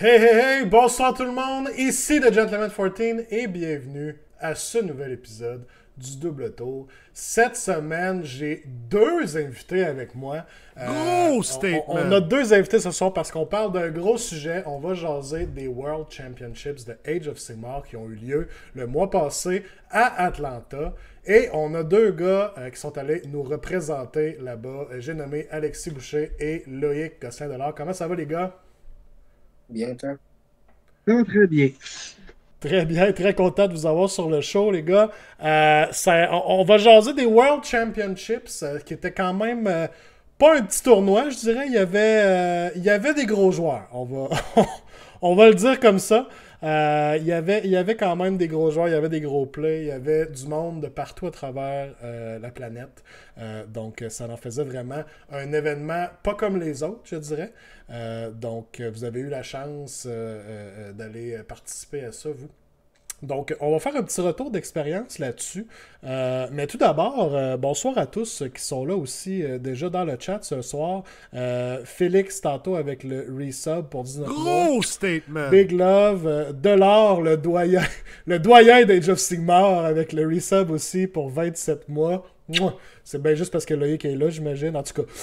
Hey hey hey, bonsoir tout le monde, ici The Gentleman 14 et bienvenue à ce nouvel épisode du Double Tour. Cette semaine, j'ai deux invités avec moi. Gros On a statement! deux invités ce soir parce qu'on parle d'un gros sujet. On va jaser des World Championships de Age of Sigmar qui ont eu lieu le mois passé à Atlanta. Et on a deux gars qui sont allés nous représenter là-bas. J'ai nommé Alexis Boucher et Loïc Gosselin-Delors. Comment ça va les gars? Bien, toi. Très, très bien. Très bien, très content de vous avoir sur le show, les gars. On va jaser des World Championships, qui étaient quand même pas un petit tournoi, je dirais. Il y avait des gros joueurs. On va le dire comme ça. Il y avait quand même des gros joueurs, il y avait des gros plays, il y avait du monde de partout à travers la planète. Donc, ça en faisait vraiment un événement pas comme les autres, je dirais. Vous avez eu la chance d'aller participer à ça, vous. Donc, on va faire un petit retour d'expérience là-dessus. Mais tout d'abord, bonsoir à tous ceux qui sont là aussi déjà dans le chat ce soir. Félix, tantôt avec le resub pour 19 mois. Gros statement! Big Love, Delors, le doyen d'Age of Sigmar avec le resub aussi pour 27 mois. Mouah! C'est bien juste parce que Loïc est là, j'imagine. En tout cas.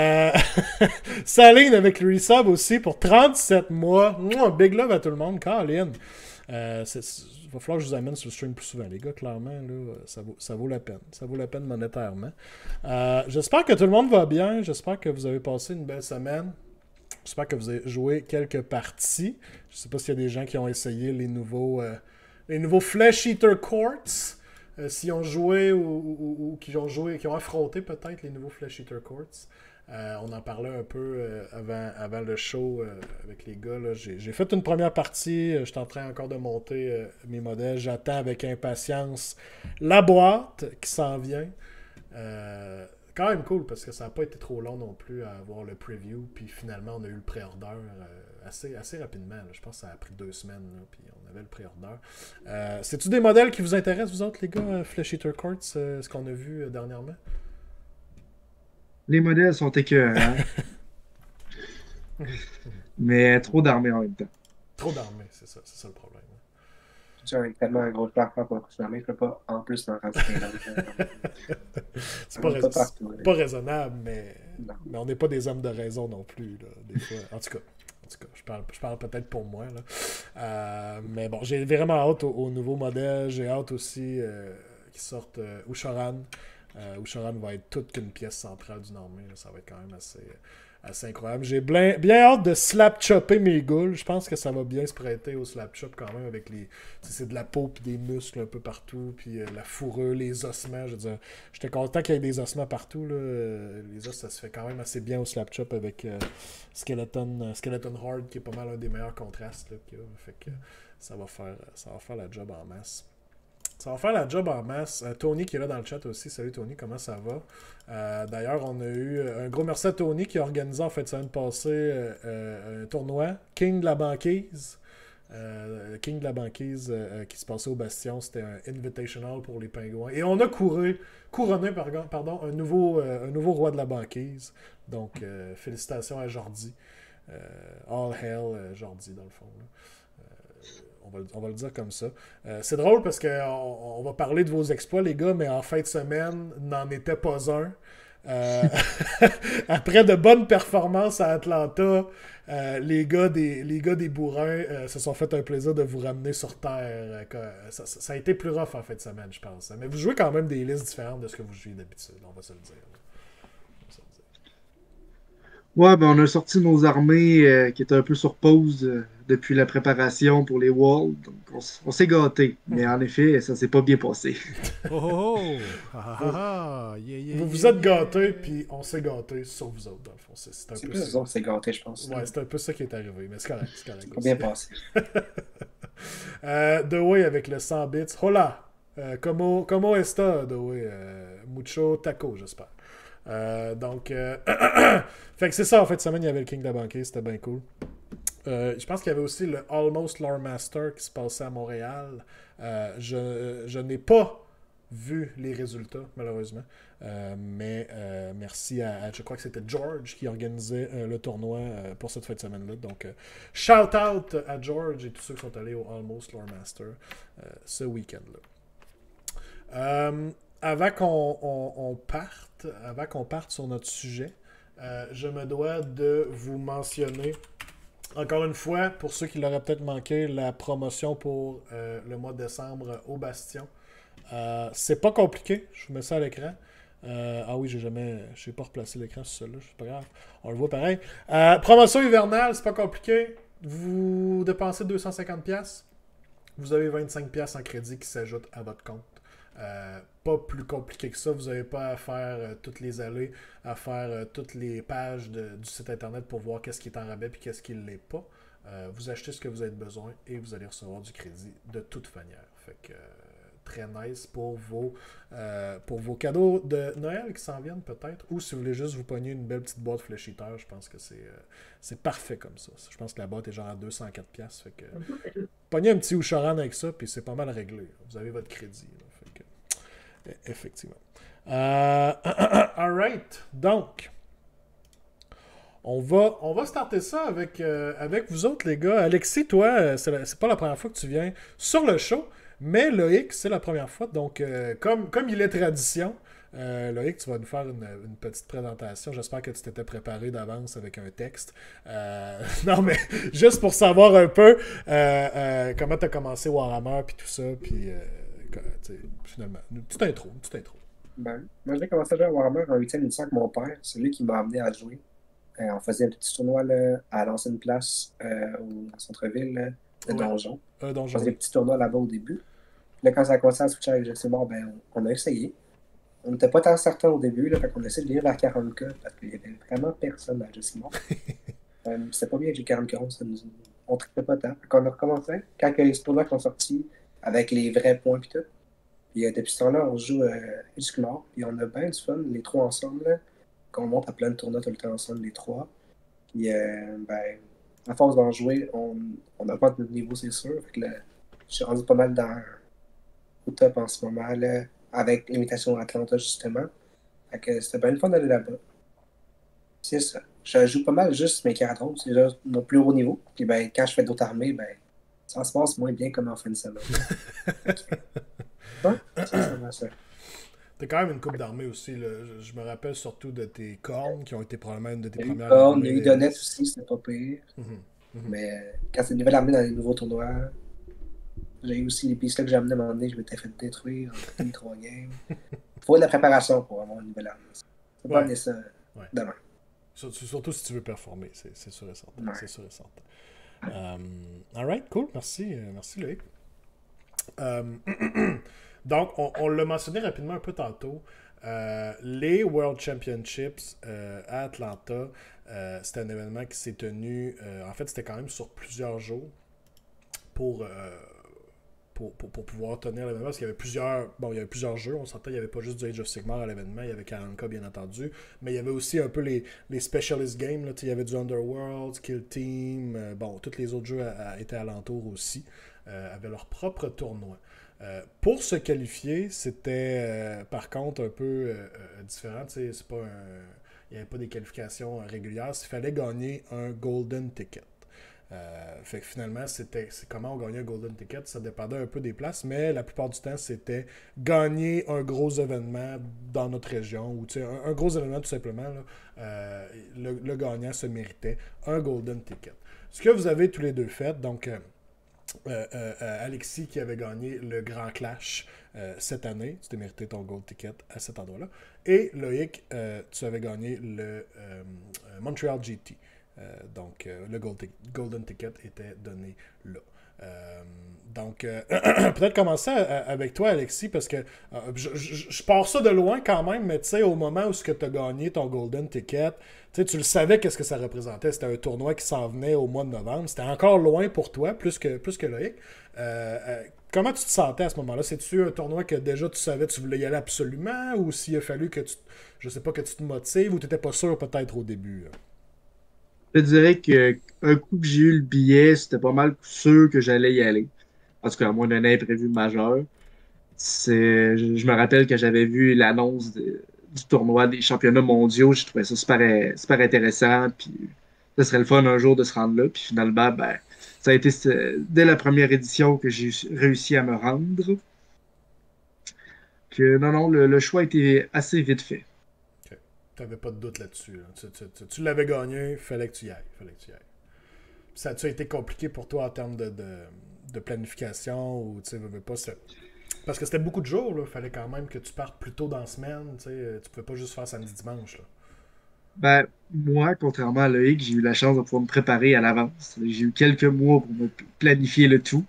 Saline avec le resub aussi pour 37 mois. Mouah! Big Love à tout le monde. Colin. Il va falloir que je vous amène sur le stream plus souvent, les gars, clairement, là, ça vaut la peine. Ça vaut la peine monétairement. J'espère que tout le monde va bien. J'espère que vous avez passé une belle semaine. J'espère que vous avez joué quelques parties. Je sais pas s'il y a des gens qui ont essayé les nouveaux Flesh Eater Courts. S'ils ont joué ou qui ont joué, qui ont affronté peut-être les nouveaux Flesh Eater Courts. On en parlait un peu avant le show avec les gars. J'ai fait une première partie. Je suis en train encore de monter mes modèles. J'attends avec impatience la boîte qui s'en vient. Quand même cool parce que ça n'a pas été trop long non plus à avoir le preview. Puis finalement, on a eu le pré-order assez rapidement. Là. Je pense que ça a pris 2 semaines. Là, puis on avait le pré-order. C'est-tu des modèles qui vous intéressent, vous autres, les gars, Flesh Eater Courts, ce qu'on a vu dernièrement? Les modèles sont écœurants, mais trop d'armées en même temps. Trop d'armées, c'est ça le problème. Tu as tellement un gros placement pour la je peux pas en plus en rajouter un autre. C'est On va pas partout. pas raisonnable, Non. mais on n'est pas des hommes de raison non plus, là, des fois. En tout cas, je parle peut-être pour moi. Là. Mais bon, j'ai vraiment hâte au nouveau modèle. J'ai hâte aussi qu'ils sortent Ushoran. Ushoran va être toute qu'une pièce centrale d'une armée. Là. Ça va être quand même assez incroyable. J'ai bien hâte de slap-chopper mes ghouls. Je pense que ça va bien se prêter au slap-chop quand même avec les... C'est de la peau puis des muscles un peu partout, puis la fourrure, les ossements. Je veux dire, j'étais content qu'il y ait des ossements partout. Là. Les os, ça se fait quand même assez bien au slap-chop avec Skeleton Horde, qui est pas mal un des meilleurs contrastes là, qu'il y a. Fait que ça va faire la job en masse. Ça va faire la job en masse. Tony qui est là dans le chat aussi. Salut Tony, comment ça va? D'ailleurs, on a eu un gros merci à Tony qui a organisé en fait semaine passée un tournoi King de la banquise. King de la banquise qui se passait au Bastion. C'était un invitational pour les pingouins. Et on a couronné un nouveau roi de la banquise. Donc, félicitations à Jordi. All hail Jordi, dans le fond. Là. On va le dire comme ça. C'est drôle parce qu'on va parler de vos exploits, les gars, mais en fin de semaine, n'en était pas un. Euh, Après de bonnes performances à Atlanta, les gars des bourrins se sont fait un plaisir de vous ramener sur Terre. Ça a été plus rough en fin de semaine, je pense. Mais vous jouez quand même des listes différentes de ce que vous jouez d'habitude, on va se le dire. Ouais, ben on a sorti nos armées qui étaient un peu sur pause depuis la préparation pour les Worlds. Donc on s'est gâtés. Mais en effet, ça s'est pas bien passé. Oh oh oh! Ah ah ah! Yeah, yeah, Vous yeah, vous êtes yeah. gâtés, puis on s'est gâtés sur vous autres, dans le fond. C'est un C'est peu plus ça. eux autres, c'est gâté, je pense. Ouais, c'est un peu ça qui est arrivé, mais c'est correct. Ça va bien passé. The Way avec le 100 bits. Hola! Como está, The Way? Mucho taco, j'espère. Fait que c'est ça, en fait, cette semaine, il y avait le King de la banquise, c'était bien cool. Je pense qu'il y avait aussi le Almost Lore Master qui se passait à Montréal. Je n'ai pas vu les résultats, malheureusement. Mais merci je crois que c'était George qui organisait le tournoi pour cette fin de semaine-là. Donc, shout out à George et tous ceux qui sont allés au Almost Lore Master ce week-end-là. Avant qu'on parte sur notre sujet, je me dois de vous mentionner, encore une fois, pour ceux qui l'auraient peut-être manqué, la promotion pour le mois de décembre au Bastion. C'est pas compliqué, je vous mets ça à l'écran. Ah oui, j'ai pas replacé l'écran sur celui-là, c'est pas grave, on le voit pareil. Promotion hivernale, c'est pas compliqué. Vous dépensez 250$, vous avez 25$ en crédit qui s'ajoute à votre compte. Pas plus compliqué que ça, vous n'avez pas à faire toutes les allées, à faire toutes les pages du site internet pour voir qu'est-ce qui est en rabais et qu'est-ce qui ne l'est pas. Vous achetez ce que vous avez besoin et vous allez recevoir du crédit de toute manière. Fait que très nice pour vos cadeaux de Noël qui s'en viennent peut-être, ou si vous voulez juste vous pogner une belle petite boîte fléchiteur, je pense que c'est parfait comme ça. Je pense que la boîte est genre à 204$. Fait que pognez un petit Oucharan avec ça, puis c'est pas mal réglé. Vous avez votre crédit. Là, fait que, effectivement. Alright. Donc, on va starter ça avec vous autres, les gars. Alexis, toi, c'est pas la première fois que tu viens sur le show, mais Loïc, c'est la première fois. Donc, comme il est tradition, Loïc, tu vas nous faire une petite présentation. J'espère que tu t'étais préparé d'avance avec un texte. Non, mais juste pour savoir un peu comment tu as commencé Warhammer, puis tout ça, puis finalement, une petite intro. Ben, moi, j'ai commencé à jouer à Warhammer en 8e édition avec mon père. C'est lui qui m'a amené à jouer. On faisait un petit tournoi là, à l'ancienne place au centre-ville là, de Donjon. On faisait des petits tournois là-bas au début. Là, quand ça a commencé à switcher avec Jeximor, ben, on a essayé. On n'était pas tant certains au début, là, fait qu'on a essayé de lire vers 40K parce qu'il y avait vraiment personne à Jeximor. C'était pas bien avec les 40K, on ne trippait pas tant. Quand on a recommencé, quand les tournois sont sortis avec les vrais points et tout, puis depuis ce temps-là, on joue Jeximor, puis on a bien du fun, les trois ensemble, là, qu'on monte à plein de tournois tout le temps ensemble, les trois. Puis, ben, à force d'en jouer, on augmente notre niveau, c'est sûr. Fait que là, je suis rendu pas mal au top en ce moment, là, avec l'imitation Atlanta, justement. Fait que c'était bien le fun d'aller là-bas. C'est ça. Je joue pas mal juste mes Caradons, c'est déjà notre plus haut niveau. Puis, ben, quand je fais d'autres armées, ben, ça se passe moins bien comme en fin de semaine. Ouais, ça. T'as quand même une coupe d'armée aussi. Là. Je me rappelle surtout de tes cornes qui ont été probablement une de tes premières cornes. Il y a eu Donette aussi, c'était pas pire. Mm-hmm. Mais quand c'est une nouvelle armée dans les nouveaux tournois, j'ai eu aussi les pistes que j'ai amenées à un moment donné, je m'étais fait détruire en 3 games. Il faut de la préparation pour avoir une nouvelle armée. C'est pas amener ça demain. Surtout si tu veux performer, c'est sûr et certain. Ouais. C'est sûr et certain. Alright, cool. Merci Loïc. Donc, on l'a mentionné rapidement un peu tantôt. Les World Championships à Atlanta, c'était un événement qui s'est tenu... en fait, c'était quand même sur plusieurs jours pour pouvoir tenir l'événement. Parce qu'il y avait plusieurs jeux. On s'entend, il n'y avait pas juste du Age of Sigmar à l'événement. Il y avait Karanka, bien entendu. Mais il y avait aussi un peu les specialist games. Là. Il y avait du Underworld, Kill Team. Tous les autres jeux étaient alentour aussi. Avaient leur propre tournoi. Pour se qualifier, c'était par contre un peu différent. C'est pas il n'y avait pas des qualifications régulières. Il fallait gagner un Golden Ticket. Fait que finalement, c'est comment on gagnait un Golden Ticket. Ça dépendait un peu des places, mais la plupart du temps, c'était gagner un gros événement dans notre région. Ou un gros événement tout simplement. Là, le gagnant se méritait un Golden Ticket. Ce que vous avez tous les deux fait, donc... Alexis qui avait gagné le Grand Clash cette année, tu t'es mérité ton Gold Ticket à cet endroit-là. Et Loïc, tu avais gagné le Montreal GT. Donc, le Golden Ticket était donné là. Donc, peut-être commencer avec toi, Alexis, parce que je pars ça de loin quand même, mais tu sais, au moment où tu as gagné ton Golden Ticket, tu le savais qu'est-ce que ça représentait. C'était un tournoi qui s'en venait au mois de novembre. C'était encore loin pour toi, plus que Loïc. Comment tu te sentais à ce moment-là? C'est-tu un tournoi que déjà tu savais que tu voulais y aller absolument, ou s'il a fallu que que tu te motives, ou tu n'étais pas sûr peut-être au début? Je dirais qu'un coup que j'ai eu le billet, c'était pas mal sûr que j'allais y aller. En tout cas, à moins d'un imprévu majeur. Je me rappelle que j'avais vu l'annonce du tournoi des championnats mondiaux. J'ai trouvé ça super intéressant. Puis ce serait le fun un jour de se rendre là. Puis finalement, ben, ça a été dès la première édition que j'ai réussi à me rendre. Que non, le choix a été assez vite fait. Ok. Tu n'avais pas de doute là-dessus. Là. Tu l'avais gagné, fallait que tu y ailles. Ça a-tu été compliqué pour toi en termes de planification ou tu sais, veux pas parce que c'était beaucoup de jours, il fallait quand même que tu partes plus tôt dans la semaine, tu pouvais pas juste faire samedi-dimanche. Là. Ben, moi, contrairement à Loïc, j'ai eu la chance de pouvoir me préparer à l'avance. J'ai eu quelques mois pour me planifier le tout.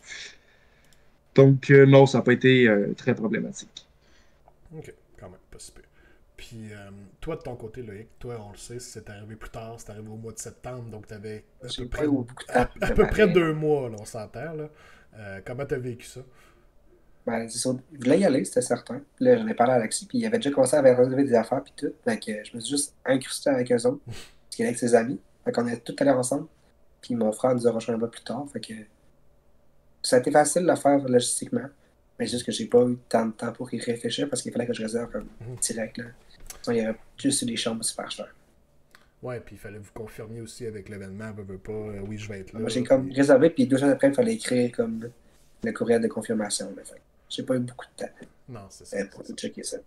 Donc, non, ça n'a pas été très problématique. Ok, quand même, pas si peu. Puis, toi, de ton côté, Loïc, toi, on le sait, c'est arrivé plus tard, c'est arrivé au mois de septembre, donc tu avais J'ai pas eu beaucoup de temps pour à peu près préparer. 2 mois, là, on s'entend. Là. Comment tu as vécu ça? Ben, c'est sûr, je voulais y aller, c'était certain. Puis là, j'en ai parlé à Alexis, puis il avait déjà commencé à réserver des affaires, puis tout. Fait que je me suis juste incrusté avec eux autres, parce qu'il est avec ses amis. Fait qu'on est tous allés ensemble. Puis mon frère nous a rejoint un peu plus tard. Fait que ça a été facile de le faire logistiquement. Mais c'est juste que j'ai pas eu tant de temps pour y réfléchir, parce qu'il fallait que je réserve comme direct, là. Sinon, il y aurait juste eu des chambres super chères. Ouais, puis il fallait vous confirmer aussi avec l'événement, veux pas, oui, je vais être là. Moi, j'ai comme Puis... réservé, puis 2 jours après, il fallait écrire comme le courriel de confirmation. Là. Fait que j'ai pas eu beaucoup de temps Non, c'est ça. pour tout checker ça.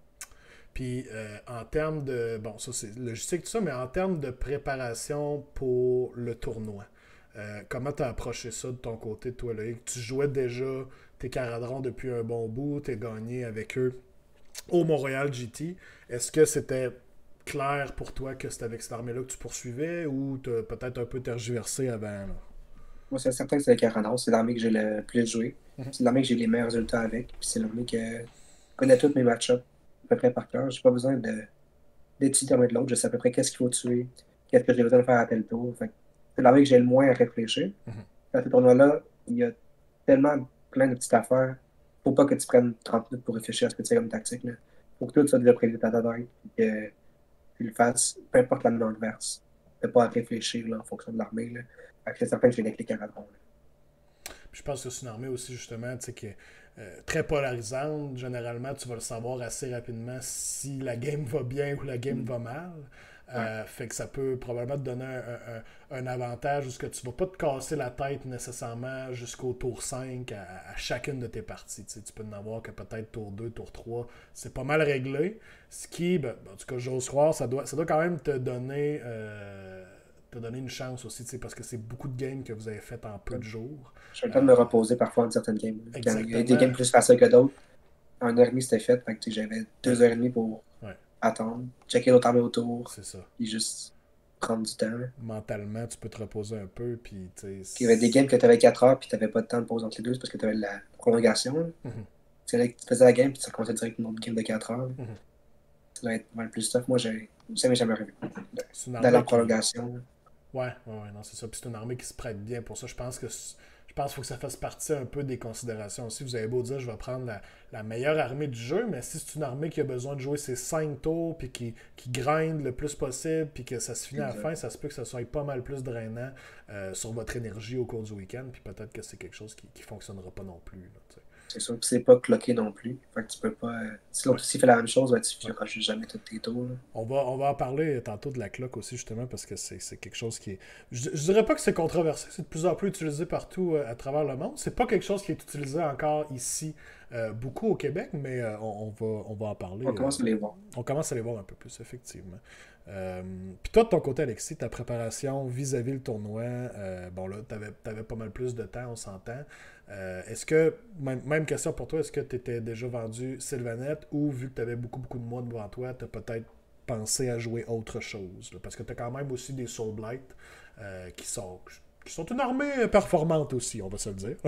Puis en termes de. Bon, ça c'est logistique, tout ça, mais en termes de préparation pour le tournoi, comment tu as approché ça de ton côté, toi, Loïc? Tu jouais déjà tes caradrons depuis un bon bout, tu as gagné avec eux au Montréal GT. Est-ce que c'était clair pour toi que c'était avec cette armée-là que tu poursuivais ou tu as peut-être un peu tergiversé avant? Là? Moi, c'est certain que c'est le Caranos. C'est l'armée que j'ai le plus joué. Mhm. C'est l'armée que j'ai les meilleurs résultats avec. Puis c'est l'armée que je connais tous mes match-ups à peu près par cœur. J'ai pas besoin d'étudier un de l'autre. Je sais à peu près qu'est-ce qu'il faut tuer, qu'est-ce que j'ai besoin de faire à tel tour. Fait que c'est l'armée que j'ai le moins à réfléchir. Mhm. À ce tournoi-là, il y a tellement plein de petites affaires. Faut pas que tu prennes 30 minutes pour réfléchir à ce que tu fais comme tactique. Là. Faut que tout soit déjà prévu dans ta tête. Puis que tu le fasses, peu importe l'année adverse. Tu pas à réfléchir là, en fonction de l'armée. Là. Fait que c'est certain que j'ai des clics à répondre. Puis je pense que c'est une armée aussi, justement, tu sais, qui est très polarisante. Généralement, tu vas le savoir assez rapidement si la game va bien ou la game va mal. Ouais. Fait que ça peut probablement te donner un avantage où tu ne vas pas te casser la tête nécessairement jusqu'au tour 5 à chacune de tes parties. Tu sais, tu peux en avoir que peut-être tour 2, tour 3, c'est pas mal réglé. Ce qui, ben, en tout cas, j'ose croire, ça doit quand même te donner une chance aussi, parce que c'est beaucoup de games que vous avez fait en peu de jours. J'ai le temps de me reposer parfois en certaines games. Exactement. Il y a des games plus faciles que d'autres. 1h30 c'était fait, fait que j'avais 2h30 pour attendre, checker l'autre armée autour, c'est ça. puis juste prendre du temps. Mentalement, tu peux te reposer un peu, puis il y avait des games que tu avais 4 heures, puis tu n'avais pas de temps de pause entre les deux, c'est parce que tu avais la prolongation. Tu faisais la game, puis ça commençait direct une autre game de 4 heures. Ça doit être le plus tough. Moi, ça m'est jamais arrivé. Dans la prolongation. Ouais, non, c'est ça. Puis c'est une armée qui se prête bien pour ça. Je pense qu'il faut que ça fasse partie un peu des considérations aussi. Vous avez beau dire, je vais prendre la meilleure armée du jeu, mais si c'est une armée qui a besoin de jouer ses 5 tours, puis qui grind le plus possible, puis que ça se finit à la fin, ça se peut que ça soit pas mal plus drainant sur votre énergie au cours du week-end, puis peut-être que c'est quelque chose qui fonctionnera pas non plus. Là, c'est sûr que c'est pas cloqué non plus. Fait que tu peux pas. Si l'autre aussi fait la même chose, ben, tu feras jamais tous tes tours. Là. On va en parler tantôt de la cloque aussi, justement, parce que c'est quelque chose qui est. Je dirais pas que c'est controversé, c'est de plus en plus utilisé partout à travers le monde. C'est pas quelque chose qui est utilisé encore ici beaucoup au Québec, mais on va en parler. On commence à les voir. On commence à les voir un peu plus, effectivement. Puis toi, de ton côté, Alexis, ta préparation vis-à-vis le tournoi, bon là, t'avais pas mal plus de temps, on s'entend. Est-ce que, même question pour toi, est-ce que tu étais déjà vendu Sylvanette ou vu que tu avais beaucoup de mois devant toi, tu as peut-être pensé à jouer autre chose? Là? Parce que tu as quand même aussi des Soul Blight qui sont une armée performante aussi, on va se le dire.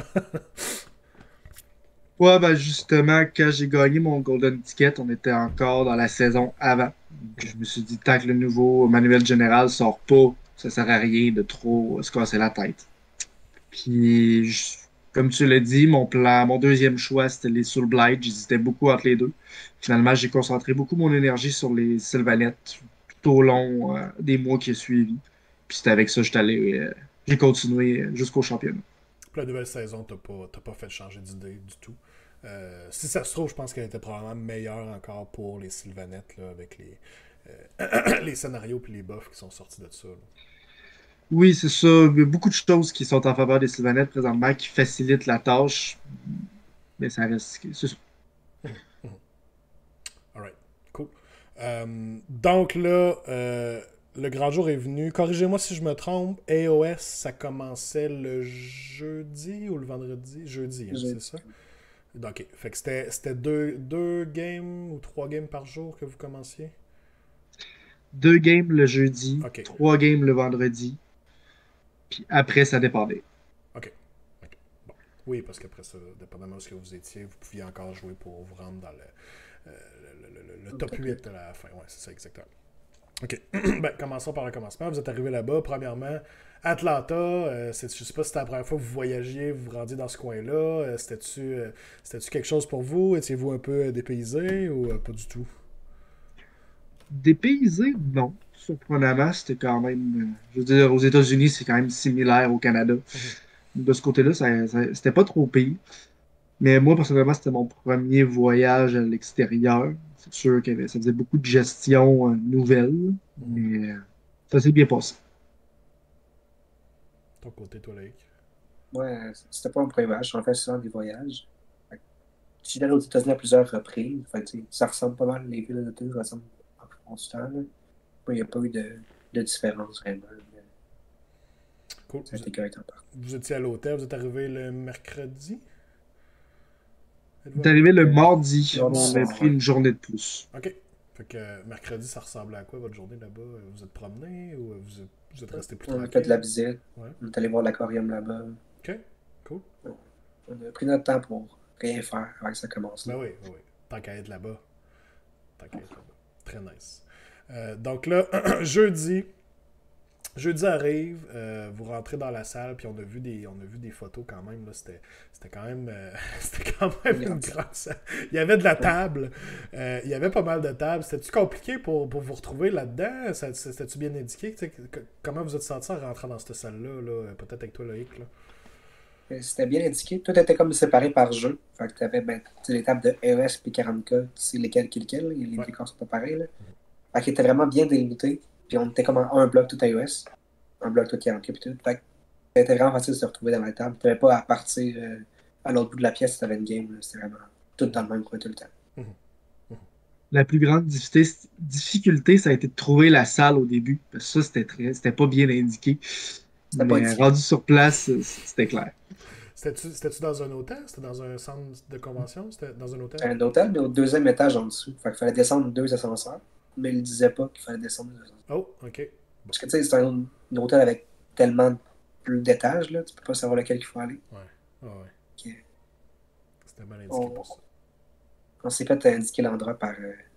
Ouais, ben justement, quand j'ai gagné mon Golden Ticket, on était encore dans la saison avant. Donc, je me suis dit, tant que le nouveau manuel général sort pas, ça sert à rien de trop se casser la tête. Puis, comme tu l'as dit, mon deuxième choix, c'était les Soul Blight. J'hésitais beaucoup entre les deux. Finalement, j'ai concentré beaucoup mon énergie sur les Sylvanettes tout au long des mois qui ont suivi. Puis c'est avec ça que j'ai continué jusqu'au championnat. Pour la nouvelle saison, t'as pas fait changer d'idée du tout. Si ça se trouve, je pense qu'elle était probablement meilleure encore pour les Sylvanettes, là, avec les scénarios et les buffs qui sont sortis de ça. Là. Oui, c'est ça. Il y a beaucoup de choses qui sont en faveur des Sylvanettes présentement qui facilitent la tâche. Mais ça reste. C'est ça. Alright, cool. Donc là, le grand jour est venu. Corrigez-moi si je me trompe. AOS, ça commençait le jeudi ou le vendredi? Jeudi, hein, c'est ça? Ok, fait que c'était deux games ou 3 games par jour que vous commenciez? 2 games le jeudi, Ok. 3 games le vendredi. Puis après, ça dépendait. Ok. Bon. Oui, parce qu'après ça, dépendamment de ce que vous étiez, vous pouviez encore jouer pour vous rendre dans le top 8 à la fin. Ouais, c'est ça, exactement. OK. Ben, commençons par le commencement. Vous êtes arrivé là-bas. Premièrement, Atlanta, je ne sais pas si c'était la première fois que vous voyagiez, vous vous rendiez dans ce coin-là. C'était-tu quelque chose pour vous? Étiez-vous un peu dépaysé ou pas du tout? Dépaysé, non. Surprenamment, c'était quand même. Je veux dire, aux États-Unis, c'est quand même similaire au Canada. De ce côté-là, c'était pas trop pire. Mais moi, personnellement, c'était mon premier voyage à l'extérieur. C'est sûr que ça faisait beaucoup de gestion nouvelle, mais ça s'est bien passé. Ton côté, toi, Loïc. Ouais, c'était pas un premier voyage. J'en fais souvent des voyages. Je suis allé aux États-Unis à plusieurs reprises. Fait que, ça ressemble pas mal, les villes de ressemblent en fond du temps. Là. Il n'y a pas eu de différence vraiment. Cool. Ça a été correct en part. Vous étiez à l'hôtel, vous êtes arrivé le mercredi? C'est arrivé le mardi. Mardi On a soir, pris ouais. une journée de plus. OK. Fait que mercredi, ça ressemblait à quoi votre journée là-bas? Vous êtes promené ou vous êtes resté plus On a tranquille? fait de la visite. Ouais. On est allé voir l'aquarium là-bas. OK. Cool. On a pris notre temps pour rien faire avant que ça commence. Ben oui, oui, oui. Tant qu'à être là-bas. Très nice. Donc là, jeudi arrive, vous rentrez dans la salle, puis on a vu des photos quand même. Là, c'était quand même, c'était quand même une grande salle. Il y avait de la table. Il y avait pas mal de tables. C'était-tu compliqué pour vous retrouver là-dedans? C'était-tu bien indiqué? Comment vous êtes senti en rentrant dans cette salle-là? Là? Peut-être avec toi, Loïc. Là? C'était bien indiqué. Tout était comme séparé par jeu. Fait que tu avais les tables de EOS et 40K, tu sais lesquels qui est lequel. Les décors sont pas pareils. Là. Fait qu'il était vraiment bien délimité. Puis on était comme en un bloc tout iOS, un bloc tout 40K puis tout. Fait que c'était vraiment facile de se retrouver dans la table. Tu n'avais pas à partir à l'autre bout de la pièce si tu avais une game. C'était vraiment tout dans le même coin tout le temps. La plus grande difficulté, ça a été de trouver la salle au début. Parce que ça, c'était pas bien indiqué. Mais rendu sur place, c'était clair. C'était-tu dans un hôtel? C'était dans un centre de convention? C'était dans un hôtel? Un hôtel, mais au 2e étage en dessous. Fait qu'il fallait descendre 2 ascenseurs. Mais il ne disait pas qu'il fallait descendre 2 ascenseurs. Oh, OK. Bon. Parce que tu sais, c'est un hôtel avec tellement plus d'étages, là, tu peux pas savoir lequel il faut aller. Ouais. Okay. C'était mal indiqué pour ça. On s'est fait indiquer l'endroit par...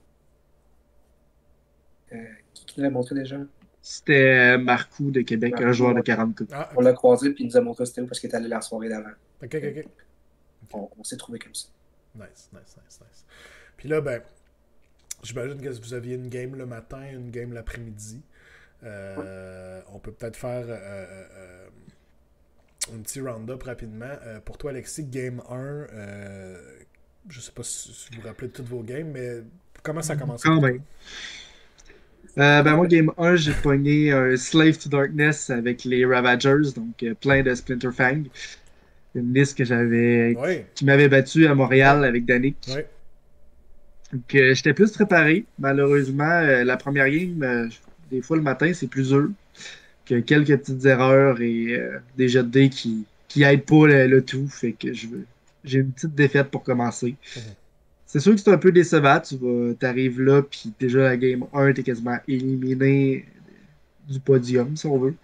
qui nous l'a montré déjà? C'était Marcoux de Québec, un joueur de 40 coups. On l'a croisé puis il nous a montré c'était où parce qu'il était allé la soirée d'avant. OK. On s'est trouvé comme ça. Nice. Puis là, ben, j'imagine que vous aviez une game le matin, une game l'après-midi. On peut peut-être faire un petit round-up rapidement. Pour toi, Alexis, game 1, je sais pas si vous vous rappelez de toutes vos games, mais comment ça a commencé? Quand même. Moi, Game 1, j'ai pogné un Slave to Darkness avec les Ravagers, donc plein de Splinter Fang. Une liste que qui m'avait battu à Montréal avec Danick. Ouais. Donc, j'étais plus préparé. Malheureusement, la première game, des fois le matin, c'est plus dur que quelques petites erreurs et des jets de dés qui aident pas le tout. Fait que j'ai une petite défaite pour commencer. C'est sûr que c'est un peu décevant. T'arrives là, puis déjà la game 1, t'es quasiment éliminé du podium, si on veut.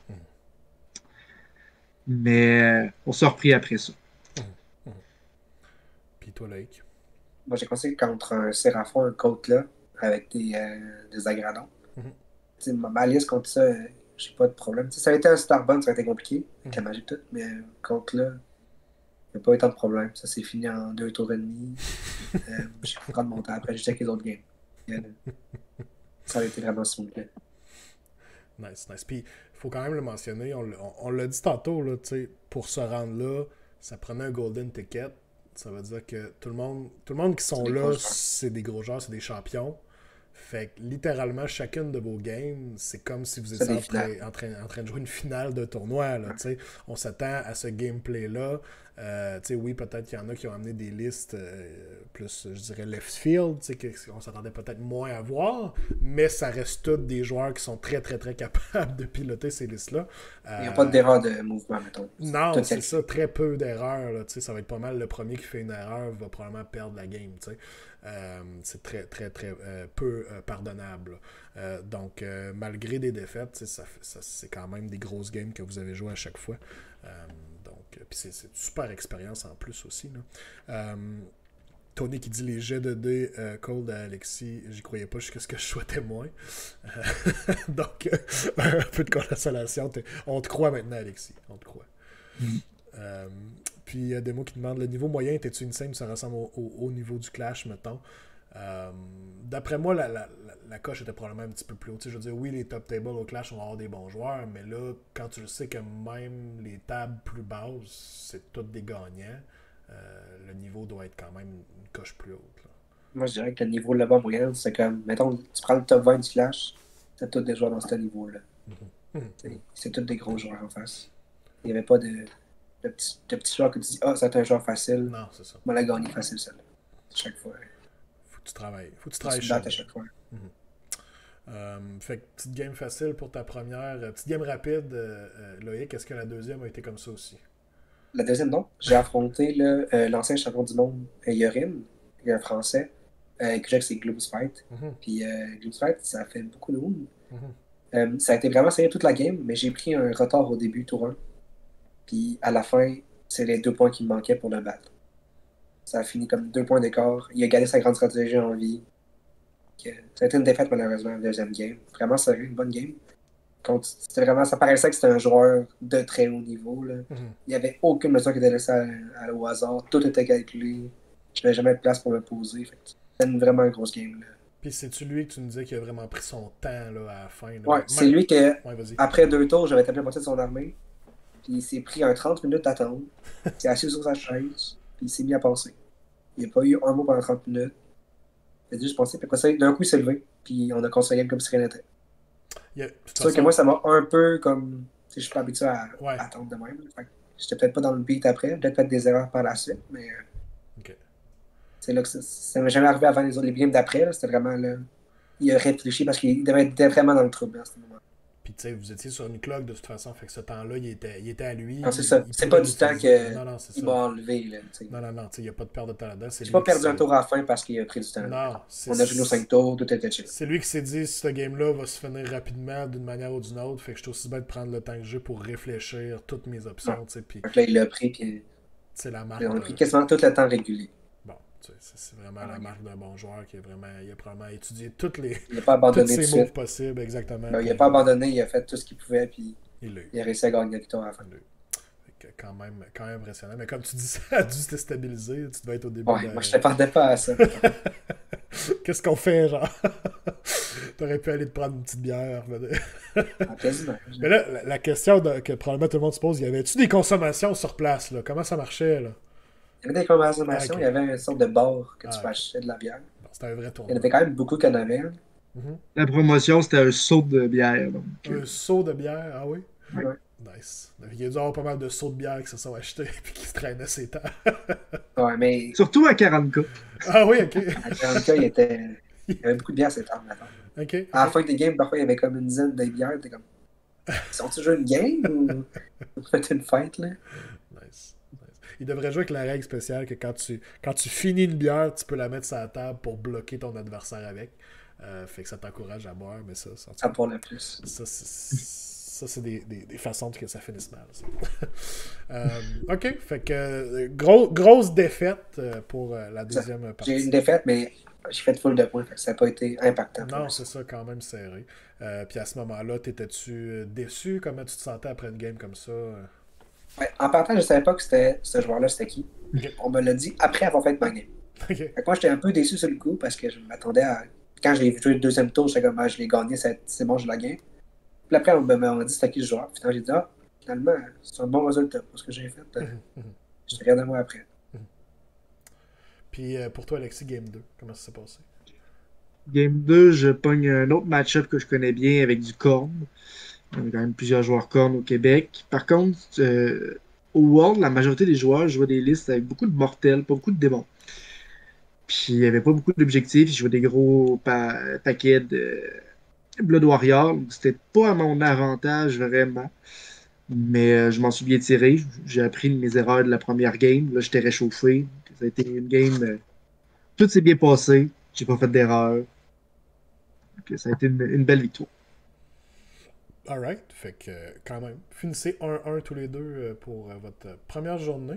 Mais on s'est repris après ça. Puis toi, Loïc? Moi, j'ai commencé contre un Séraphon, un côte là, avec des agradons. Ma liste contre ça, j'ai pas de problème. T'sais, ça a été un Starbun, ça a été compliqué, avec la magie toute, mais contre là, il n'y a pas eu tant de problème. Ça s'est fini en 2 tours et demi. J'ai pu prendre mon temps. Après, j'ai checké les autres games. Ça a été vraiment smooth. Nice. Puis, il faut quand même le mentionner. On l'a dit tantôt, là, pour se rendre là, ça prenait un golden ticket. Ça veut dire que tout le monde qui sont là, c'est des gros joueurs, c'est des champions. Fait que littéralement, chacune de vos games, c'est comme si vous étiez en train de jouer une finale de tournoi. Là, on s'attend à ce gameplay-là. Oui, peut-être qu'il y en a qui ont amené des listes plus, je dirais, left field, qu'on s'attendait peut-être moins à voir, mais ça reste tous des joueurs qui sont très, très, très capables de piloter ces listes-là. Il n'y a pas d'erreur de mouvement, mettons. Non, c'est ça, très peu d'erreurs. Là, ça va être pas mal le premier qui fait une erreur va probablement perdre la game. C'est très, très, très peu pardonnable. Donc, malgré des défaites, c'est quand même des grosses games que vous avez jouées à chaque fois. Puis c'est une super expérience en plus aussi. Là. Tony qui dit les jets de dés cold à Alexis, j'y croyais pas jusqu'à ce que je souhaitais moins. Donc, un peu de consolation. On te croit maintenant, Alexis. On te croit. Puis il y a des mots qui demandent le niveau moyen, était-tu insane, ça ressemble au niveau du Clash, mettons. D'après moi, la coche était probablement un petit peu plus haute. Je veux dire, oui, les top tables au Clash vont avoir des bons joueurs, mais là, quand tu le sais que même les tables plus basses, c'est tous des gagnants, le niveau doit être quand même une coche plus haute. Là. Moi, je dirais que le niveau de la bas moyenne, c'est comme, mettons, tu prends le top 20 du Clash, c'est tous des joueurs dans ce niveau-là. C'est tous des gros joueurs en face. Il n'y avait pas de petits joueurs que tu dis, c'est un joueur facile. Non, c'est ça. Moi, la gagner facile, celle-là. Chaque fois. Faut que tu travailles. Faut que tu travailles à chaque fois. Fait que petite game facile pour ta première. Petite game rapide, Loïc, est-ce que la deuxième a été comme ça aussi? La deuxième, non. J'ai affronté l'ancien champion du monde, Yorin, un Français, que j'ai, c'est Gloomspite. Puis Gloomspite, ça a fait beaucoup de wounds. Ça a été vraiment serré toute la game, mais j'ai pris un retard au début, tour 1. Puis à la fin, c'est les 2 points qui me manquaient pour le battre. Ça a fini comme 2 points d'écart. Il a gardé sa grande stratégie en vie. Ça a été une défaite malheureusement, la deuxième game. Vraiment serré, une bonne game. C'était vraiment, ça paraissait que c'était un joueur de très haut niveau. Là. Il n'y avait aucune mesure qui était laissée au hasard. Tout était calculé. Je n'avais jamais de place pour me poser. C'était vraiment une grosse game. Là. Puis c'est-tu lui que tu nous disais qu'il a vraiment pris son temps là, à la fin? Là? Ouais, c'est lui que, après 2 tours, j'avais tapé la moitié de son armée. Puis il s'est pris un 30 minutes d'attendre. Il s'est assis sur sa chaise. Puis il s'est mis à passer. Il n'a pas eu un mot pendant 30 minutes. Il a juste pensé. Puis après ça, d'un coup, il s'est levé. Puis on a conseillé comme si rien n'était. C'est sûr que moi, ça m'a un peu comme. Je suis pas habitué à attendre de même. J'étais peut-être pas dans le beat après. Peut-être fait des erreurs par la suite. Mais. C'est là que ça m'est jamais arrivé avant les games d'après. C'était vraiment là. Il a réfléchi parce qu'il devait être vraiment dans le trouble à ce moment. Puis tu sais, vous étiez sur une clock de toute façon, fait que ce temps-là, il était à lui. Non, c'est ça. C'est pas du temps qu'il va enlever. Là, non, il n'y a pas de perte de temps là-dedans. J'ai pas perdu un tour à la fin parce qu'il a pris du temps. Non, on a joué nos 5 tours, tout était chill. C'est lui qui s'est dit, ce game-là va se finir rapidement d'une manière ou d'une autre, fait que je suis aussi bien de prendre le temps que j'ai pour réfléchir toutes mes options. Puis là, il l'a pris, puis c'est la marque. On a pris quasiment tout le temps régulier. C'est vraiment la marque d'un bon joueur qui a probablement étudié toutes les il a pas abandonné tous ses moves possibles, exactement. Il n'a pas abandonné, il a fait tout ce qu'il pouvait, puis il a réussi à gagner la victoire à la fin. Quand même impressionnant. Mais comme tu dis, ça a dû se déstabiliser. Tu devais être au début. Ouais, moi, je ne t'attendais pas à ça. Qu'est-ce qu'on fait, genre? T'aurais pu aller te prendre une petite bière. Quasiment. Mais là, la question que probablement tout le monde se pose, y avait-tu des consommations sur place, là? Comment ça marchait, là? Il y avait des consommations, il y avait une sorte de bar que tu peux acheter de la bière. Bon, c'était un vrai tournoi. Il y en avait quand même beaucoup qu'on avait. La promotion, c'était un seau de bière. Donc. Un seau de bière, ah oui? Ouais. Nice. Il y a dû avoir pas mal de seaux de bière qui se sont achetés et qui se traînaient ces temps. Ouais, mais... Surtout à 40K. Ah oui, ok. À 40K, il y avait beaucoup de bière ces temps maintenant. Okay. À la fin des games, parfois, il y avait comme une dizaine de bières. T'es comme... Sont-ils joué une game ou vous faites une fête, là? Nice. Il devrait jouer avec la règle spéciale que quand tu finis une bière, tu peux la mettre sur la table pour bloquer ton adversaire avec. Fait que ça t'encourage à boire, mais ça pour le plus. Ça, c'est des façons que ça finisse mal. OK, fait que grosse défaite pour la deuxième partie. J'ai eu une défaite, mais j'ai fait full de points, fait que ça n'a pas été impactant. Non, c'est ça, quand même serré. Puis à ce moment-là, t'étais-tu déçu? Comment tu te sentais après une game comme ça? Ouais, en partant, je ne savais pas que ce joueur-là, c'était qui. Okay. On me l'a dit après avoir fait ma game. Okay. Fait que moi, j'étais un peu déçu sur le coup parce que je m'attendais à... Quand je l'ai vu jouer le deuxième tour, j'étais comme, je l'ai gagné, c'est bon, je la gagne. Puis après, on m'a dit c'était qui le joueur. Finalement, j'ai dit, finalement, c'est un bon résultat pour ce que j'ai fait. Je te regarde moi après. Puis pour toi, Alexis, Game 2, comment ça s'est passé? Game 2, je pogne un autre match-up que je connais bien avec du corn. Il y a quand même plusieurs joueurs corn au Québec. Par contre, au World, la majorité des joueurs jouaient des listes avec beaucoup de mortels, pas beaucoup de démons. Puis il n'y avait pas beaucoup d'objectifs. Je jouais des gros paquets de Blood Warrior. Donc c'était pas à mon avantage vraiment. Mais je m'en suis bien tiré. J'ai appris de mes erreurs de la première game. Là, j'étais réchauffé. Ça a été une game. Tout s'est bien passé. J'ai pas fait d'erreur. Donc, ça a été une belle victoire. Alright, fait que quand même, finissez 1-1 tous les deux pour votre première journée.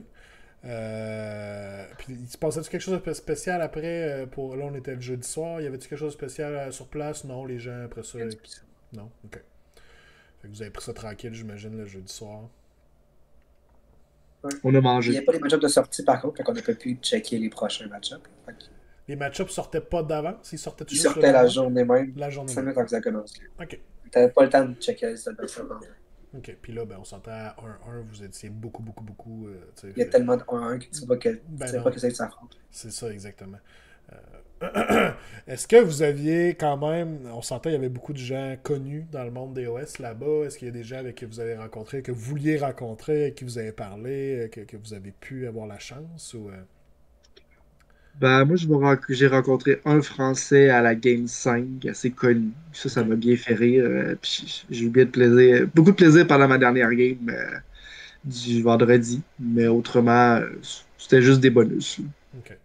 Puis il se passait-tu quelque chose de spécial après pour là on était le jeudi soir, y avait-tu quelque chose de spécial sur place? Non, les gens après ça. Non? Ok. Fait que vous avez pris ça tranquille, j'imagine, le jeudi soir. Ouais. On a mangé. Il n'y a pas les match-ups de sortie par contre, quand on n'a pas pu checker les prochains match-ups. Les match-ups sortaient pas d'avance, ils sortaient Ils sortaient la journée même. La journée 5 minutes avant que ça commence. Ok. T'avais pas le temps de checker les adversaires. Ok, puis là, ben, on s'entend à 1-1, vous étiez beaucoup. Il y a tellement de 1-1 que tu sais pas que, pas que c'est que ça affronte. C'est ça, exactement. Est-ce que vous aviez quand même, on s'entend, il y avait beaucoup de gens connus dans le monde des OS là-bas. Est-ce qu'il y a des gens avec qui vous avez rencontré, que vous vouliez rencontrer, avec qui vous avez parlé, que vous avez pu avoir la chance ou Ben, moi, j'ai rencontré un Français à la Game 5, assez connu. Ça m'a bien fait rire. Puis j'ai eu bien de plaisir, beaucoup de plaisir pendant ma dernière game du vendredi. Mais autrement, c'était juste des bonus. Ok.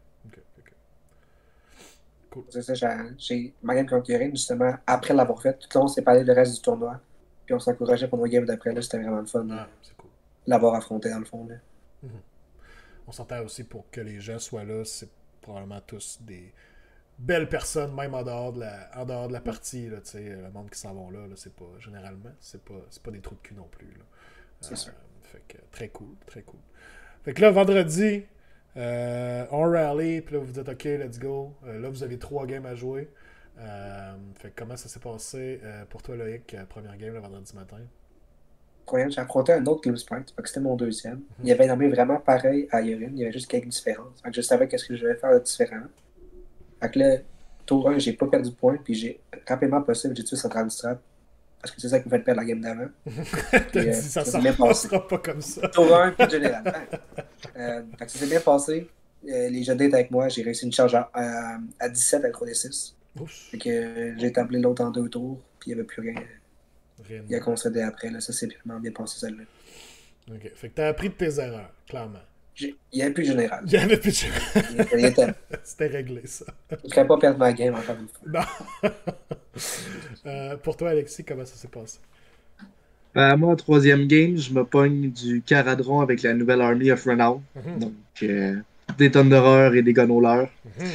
Cool. C'est ça, j'ai ma game contre Yorin, justement, après l'avoir fait, tout le long, on s'est parlé le reste du tournoi. Puis on s'encourageait pour nos games d'après. Là, c'était vraiment le fun c'est cool. L'avoir affronté, dans le fond. Là. On s'entend aussi pour que les gens soient là, c'est probablement tous des belles personnes, même en dehors de la partie. Là, le monde qui s'en vont là, c'est pas, généralement, c'est pas des trous de cul non plus. Là. C'est sûr. Fait que très cool. Fait que là, vendredi, on rally, puis là, vous dites OK, let's go. Là, vous avez 3 games à jouer. Fait que comment ça s'est passé pour toi, Loïc, première game le vendredi matin? J'ai affronté un autre Game Sprite, c'était mon deuxième. Il avait nommé vraiment pareil à Yorin, il y avait juste quelques différences. Fait que je savais qu'est-ce que je devais faire de différent. Fait que là, tour 1, j'ai pas perdu de points, puis j'ai rapidement possible, j'ai tué cette strat. Parce que c'est ça qui me fait perdre la game d'avant. T'as dit ça ne passera pas comme ça. Tour 1, puis général. Fait que ça s'est bien passé. Les jeux d'été avec moi, j'ai réussi une charge à 17 avec 3d6. Fait que j'ai tablé l'autre en 2 tours, puis il n'y avait plus rien. Il a concédé après, là, ça s'est vraiment bien passé celle-là. Ok, fait que t'as appris de tes erreurs, clairement. Il n'y avait plus de général. Il n'y avait plus de général. C'était réglé, ça. Je ne serais pas perdre ma game encore une fois. Non. Pour toi, Alexis, comment ça s'est passé? Moi, en troisième game, je me pogne du Caradron avec la nouvelle Army of Renown. Donc, des Thunderers et des Gunhaulers.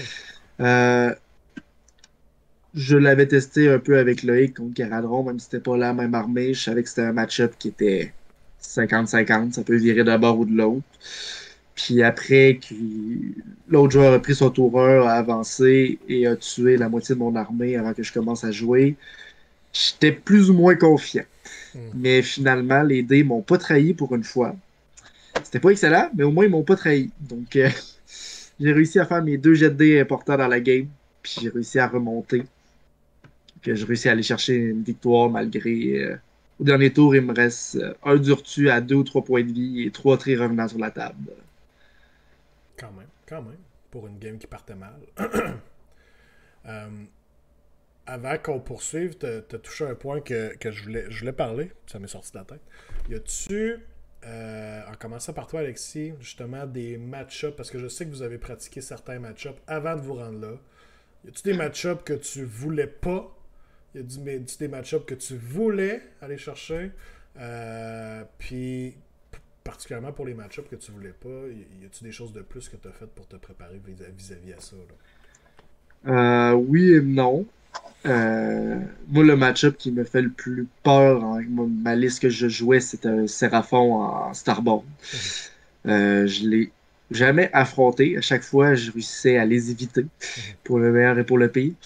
Je l'avais testé un peu avec Loïc contre Caradron, même si c'était pas la même armée. Je savais que c'était un match-up qui était 50-50. Ça peut virer d'un bord ou de l'autre. Puis après, l'autre joueur a pris son tour 1, a avancé et a tué la moitié de mon armée avant que je commence à jouer. J'étais plus ou moins confiant. Mais finalement, les dés m'ont pas trahi pour une fois. C'était pas excellent, mais au moins ils m'ont pas trahi. Donc j'ai réussi à faire mes 2 jets de dés importants dans la game. Puis j'ai réussi à remonter. Que j'ai réussi à aller chercher une victoire malgré... au dernier tour, il me reste un Durtu à 2 ou 3 points de vie et 3 traits revenant sur la table. Quand même. Pour une game qui partait mal. Avant qu'on poursuive, t'as touché un point que je voulais parler. Ça m'est sorti de la tête. Y a-tu, en commençant par toi, Alexis, justement, des match-ups, parce que je sais que vous avez pratiqué certains match-ups avant de vous rendre là. Y a-tu des match-ups que tu voulais pas? Y a-tu des match-ups que tu voulais aller chercher? Puis, particulièrement pour les match-ups que tu voulais pas, y a-tu des choses de plus que tu as faites pour te préparer vis-à-vis à ça? Là? Oui et non. Moi, le match-up qui me fait le plus peur, ma liste que je jouais, c'était un Séraphon en Starborn. Je l'ai jamais affronté. À chaque fois, je réussissais à les éviter pour le meilleur et pour le pire.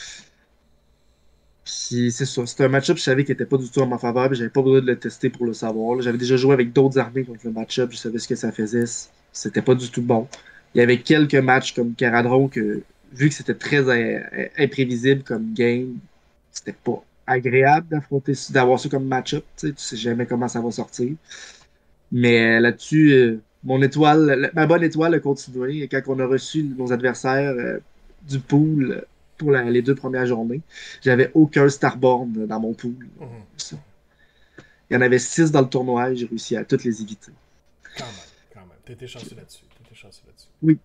Puis c'est ça, c'était un match-up je savais qu'il n'était pas du tout en ma faveur, j'avais pas besoin de le tester pour le savoir. J'avais déjà joué avec d'autres armées contre le match-up, je savais ce que ça faisait, c'était pas du tout bon. Il y avait quelques matchs comme Caradron que, vu que c'était très imprévisible comme game, c'était pas agréable d'avoir ça comme match-up. Tu sais jamais comment ça va sortir. Mais là-dessus, mon étoile, ma bonne étoile a continué. Et quand on a reçu nos adversaires du pool pour les 2 premières journées, j'avais aucun Starborn dans mon pool. Ça. Il y en avait 6 dans le tournoi et j'ai réussi à toutes les éviter. Quand même, quand même. T'étais chanceux là-dessus. Oui.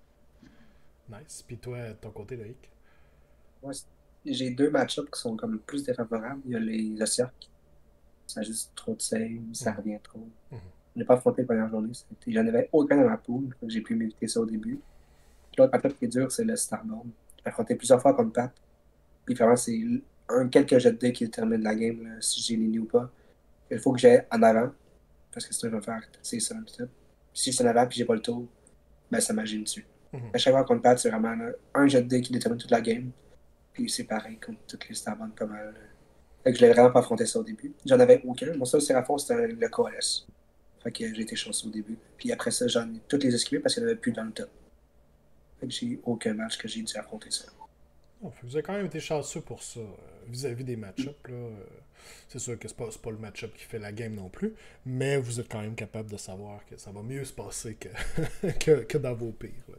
Nice. Puis toi, de ton côté, Loïc? Moi, j'ai 2 match-ups qui sont comme plus défavorables. Il y a les Osiark. Ça a juste trop de save, ça revient trop. Je n'ai pas affronté la première journée. J'en avais aucun dans ma pool. J'ai pu m'éviter ça au début. L'autre match-up qui est dur, c'est le Starborn. J'ai affronté plusieurs fois contre Pat. Puis vraiment, c'est quelques jets de dés qui déterminent la game, là, si j'ai les ou pas. Il faut que j'aille en avant. Parce que sinon, je vais me faire c'est ça. Puis si je suis en avant et j'ai pas le tour, ben ça m'agit dessus. À chaque fois contre Pat, c'est vraiment là, un jet de dés qui détermine toute la game. Puis c'est pareil comme toutes les Starborn pas mal. Fait que je l'ai vraiment pas affronté ça au début. J'en avais aucun. Mon seul Seraphon, c'était le KLS. Fait que j'ai été chanceux au début. Puis après ça, j'en ai toutes les esquivées parce qu'il n'y en avait plus dans le top. Fait que j'ai eu aucun match que j'ai dû affronter ça. Vous avez quand même été chanceux pour ça. Vis-à-vis des match-ups, c'est sûr que c'est pas le match-up qui fait la game non plus, mais vous êtes quand même capable de savoir que ça va mieux se passer que dans vos pires, là,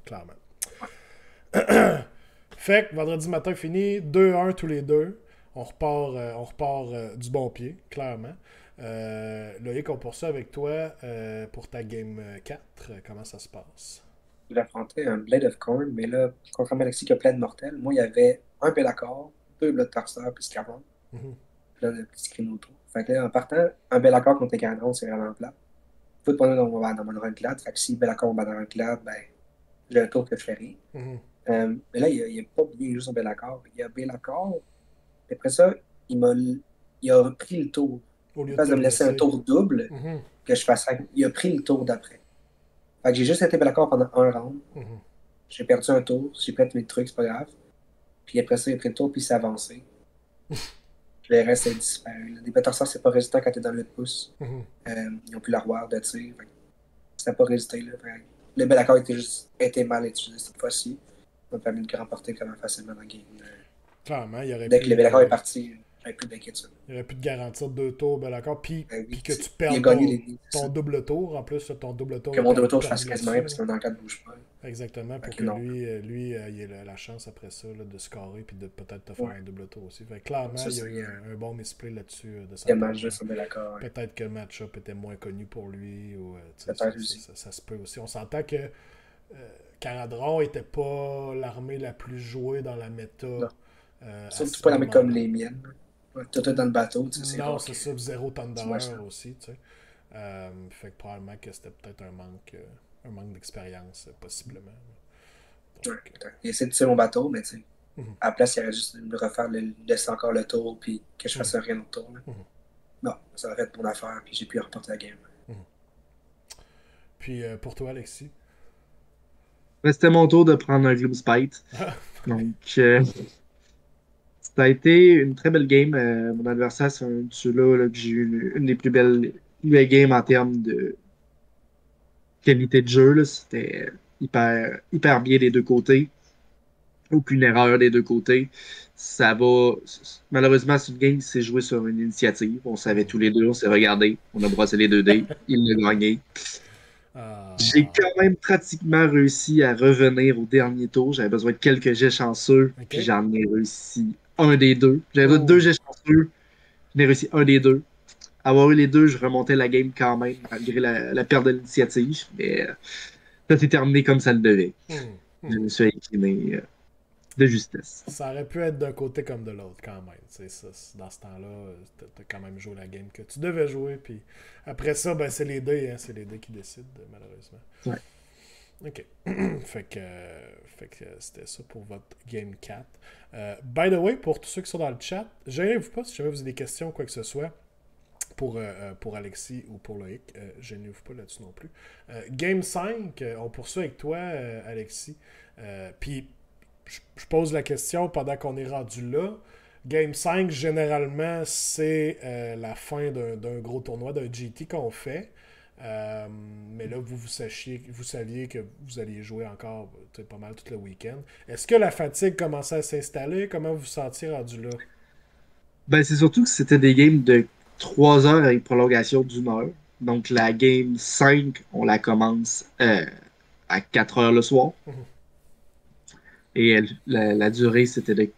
clairement. Fait que vendredi matin fini, 2-1 tous les deux. On repart du bon pied, clairement. Loïc, on poursuit avec toi pour ta game 4. Comment ça se passe? J'ai affronté un Blade of Corn, mais là, contrairement à Alexis qui a plein de mortels, moi, il y avait un Bellacor, 2 Blood Thirster, puis Scarron. Puis là, le petit screen autour. Fait que là, en partant, un Bellacor contre Caradron, c'est vraiment plat. Faut te prendre dans mon run clad. Fait que si Bellacor va dans le run clad, ben, j'ai un tour que je fais rien. Mais là, il a pas bien joué son Bellacor. Il y a Bellacor, et après ça, il a repris le tour. Au lieu de me laisser un tour double, que je fasse rien, il a pris le tour d'après. Fait que j'ai juste été Bellacor pendant un round. J'ai perdu un tour, j'ai perdu mes trucs, c'est pas grave. Puis après ça, il a pris le tour, puis il s'est avancé. Le reste est disparu. Des Batarsars, c'est pas résistant quand t'es dans le 8 pouces. Ils ont plus l'armoire de tir. Ça n'a pas résisté. Là. Le Bellacor était mal utilisé cette fois-ci. Ça m'a permis de remporter quand même facilement dans le game. Clairement, il y aurait dès que le Bellacor est parti, j'avais plus d'inquiétude. Il n'y aurait plus de garantir 2 tours Bellacor, puis que tu perds ton double tour. En plus, ton double tour. Que mon double tour, je fasse quasiment rien parce que dans le cas, ne bouge pas. Exactement, pour que lui il ait la chance après ça là, de scorer puis de peut-être te faire un double tour aussi. Fait, clairement, il y a eu un bon misplay là-dessus de sa part. Peut-être que le match-up était moins connu pour lui. Ou, ça se peut aussi. On s'entend que Caradron n'était pas l'armée la plus jouée dans la méta. Surtout pas l'armée comme les miennes. Tout dans le bateau. Non, c'est ça, zéro Thunderer aussi. Fait que probablement que c'était peut-être un manque d'expérience, possiblement. Donc, il essaie de tuer mon bateau, mais tu sais, à la place, il aurait juste de me refaire, laisser encore le tour, puis que je fasse rien autre tour. Non, ça aurait été mon affaire, puis j'ai pu remporter la game. Puis pour toi, Alexis? C'était mon tour de prendre un Gloomspite. Donc, ça a été une très belle game. Mon adversaire, c'est un dessus-là que j'ai eu une des plus belles games en termes de qualité de jeu. Là. C'était hyper bien des deux côtés. Aucune erreur des deux côtés. Ça va. Malheureusement, c'est une game qui s'est jouée sur une initiative. On savait tous les deux, on s'est regardé, on a brossé les 2 dés, il l'a gagné. J'ai quand même pratiquement réussi à revenir au dernier tour. J'avais besoin de quelques jets chanceux, puis j'en ai réussi un des deux. J'avais besoin de 2 jets chanceux, j'en ai réussi un des deux. Avoir eu les 2, je remontais la game quand même, malgré la perte de l'initiative. Mais ça s'est terminé comme ça le devait. Je me suis incliné de justesse. Ça aurait pu être d'un côté comme de l'autre quand même. C'est ça, dans ce temps-là, t'as quand même joué la game que tu devais jouer. Puis après ça, ben, c'est les dés, hein, c'est les dés qui décident, malheureusement. Ouais. OK. fait que c'était ça pour votre Game 4. By the way, pour tous ceux qui sont dans le chat, gênez-vous pas si jamais vous avez des questions ou quoi que ce soit pour Alexis ou pour Loïc. Gênez-vous pas là-dessus non plus. Game 5, on poursuit avec toi, Alexis. Puis je pose la question pendant qu'on est rendu là. Game 5, généralement, c'est la fin d'un gros tournoi, d'un GT qu'on fait. Mais là, vous saviez que vous alliez jouer encore pas mal tout le week-end. Est-ce que la fatigue commençait à s'installer? Comment vous vous sentiez rendu là? Ben, c'est surtout que c'était des games de 3 heures avec prolongation d'1 heure. Donc, la game 5, on la commence à 4 heures le soir. Et la durée, c'était de.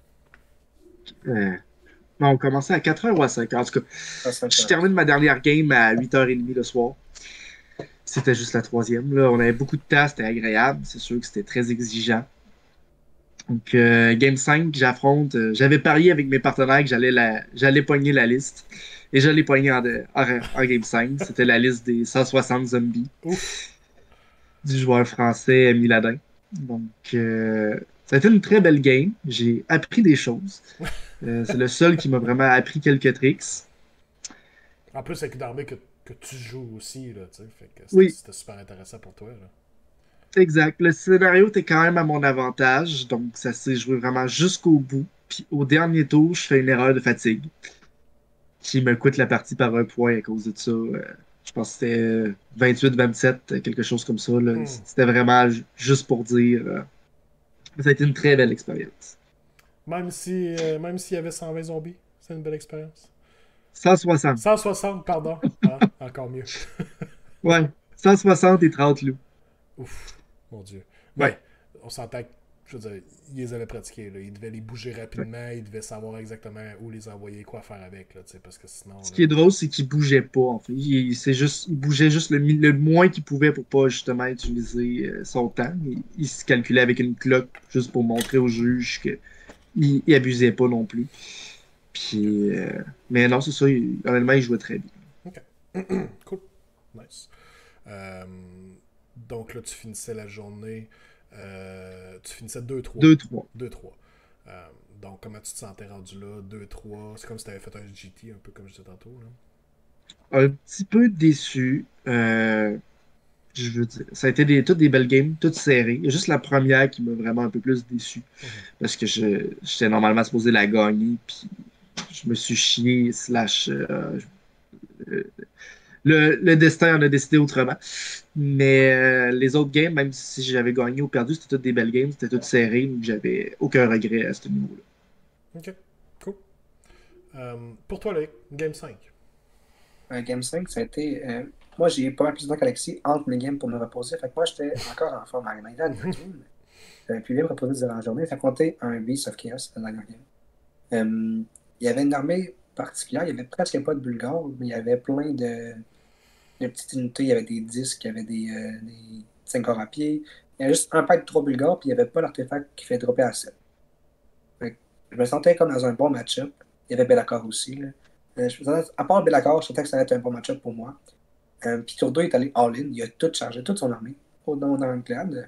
Non, on commençait à 4 heures ou à 5 heures. En tout cas, je termine ma dernière game à 8h30 le soir. C'était juste la troisième. Là. On avait beaucoup de temps, c'était agréable. C'est sûr que c'était très exigeant. Donc, Game 5, j'affronte. J'avais parié avec mes partenaires que j'allais pogner la liste. Et je l'ai pogné en Game 5. C'était la liste des 160 zombies du joueur français Miladin. Donc, ça a été une très belle game. J'ai appris des choses. C'est le seul qui m'a vraiment appris quelques tricks. En plus, avec une armée que tu joues aussi, là, tu sais. Fait que c'était super intéressant pour toi, là. Exact. Le scénario était quand même à mon avantage, donc ça s'est joué vraiment jusqu'au bout. Puis au dernier tour, je fais une erreur de fatigue qui me coûte la partie par 1 point à cause de ça. Je pense que c'était 28-27, quelque chose comme ça. Là. C'était vraiment juste pour dire. Ça a été une très belle expérience. Même s'il y avait 120 zombies, c'est une belle expérience. 160. 160, pardon. Encore mieux. Ouais, 160 et 30 loups. Ouf. Mon Dieu. Mais on s'entend que, je veux dire, ils les avaient pratiqués. Là. Ils devaient les bouger rapidement. Ils devaient savoir exactement où les envoyer, quoi faire avec. Là, parce que sinon, ce qui est drôle, c'est qu'ils bougeaient pas. En fait. Ils bougeaient juste le moins qu'ils pouvaient pour pas justement utiliser son temps. Il se calculait avec une cloque juste pour montrer au juge qu'il abusait pas non plus. Puis, mais non, c'est ça. Honnêtement, il jouait très bien. OK. Cool. Nice. Donc là, tu finissais la journée. Tu finissais 2-3. 2-3. 2-3. Donc, comment tu te sentais rendu là? 2-3. C'est comme si tu avais fait un GT, un peu comme je disais tantôt. Là. Un petit peu déçu. Je veux dire, ça a été toutes des belles games, toutes serrées. Il y a juste la première qui m'a vraiment un peu plus déçu. Parce que j'étais normalement supposé la gagner. Puis je me suis chié, le destin en a décidé autrement. Mais les autres games, même si j'avais gagné ou perdu, c'était toutes des belles games, c'était toutes serrées, donc j'avais aucun regret à ce niveau-là. Ok, cool. Pour toi, Loïc, Game 5. Game 5, ça a été. Moi, j'ai pas mal plus de temps qu'Alexis entre mes games pour me reposer. Fait que moi, j'étais encore en forme à la game. J'avais pu bien me reposer durant la journée. Fait compter un Beast of Chaos dans la game. Il y avait une armée particulière. Il n'y avait presque pas de Bulgares, mais il y avait plein de petites unités. Il y avait des disques, il y avait des 5 corps à pied. Il y avait juste un pack de 3 Bulgares, puis il n'y avait pas l'artefact qui fait dropper à 7. Je me sentais comme dans un bon match-up. Il y avait Bellacar aussi. Là. À part Bellacar, je sentais que ça allait être un bon match-up pour moi. Puis Tour 2 est allé all-in. Il a tout chargé, toute son armée, dans un clan.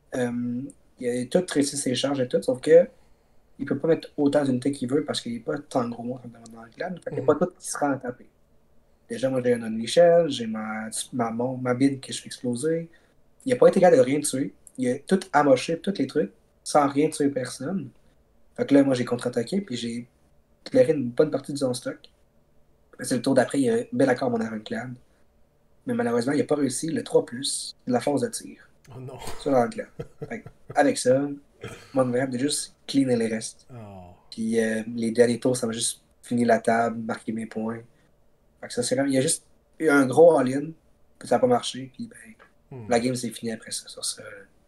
Il a tout réussi ses charges et tout, sauf que il peut pas mettre autant d'unités qu'il veut parce qu'il n'est pas tant gros dans le clan. Fait qu'il n'y a pas tout qui sera à taper. Déjà, moi, j'ai un Unleashed Shell, j'ai ma bide que je fais exploser. Il n'a pas été capable de rien tuer. Il a tout amoché, tous les trucs, sans rien tuer personne. Fait que là, moi, j'ai contre-attaqué, puis j'ai éclairé une bonne partie de son stock. C'est le tour d'après, il y a bel accord mon Ironclad. Mais malheureusement, il n'a pas réussi le 3+, de la force de tir. Oh non. Sur l'Ironclad. Avec ça, mon objectif de juste cleaner les restes. Oh. Puis les derniers tours, ça m'a juste fini la table, marqué mes points. Fait que ça, c'est il y a juste eu un gros all-in, puis ça n'a pas marché, puis la game s'est finie après ça, sur ça.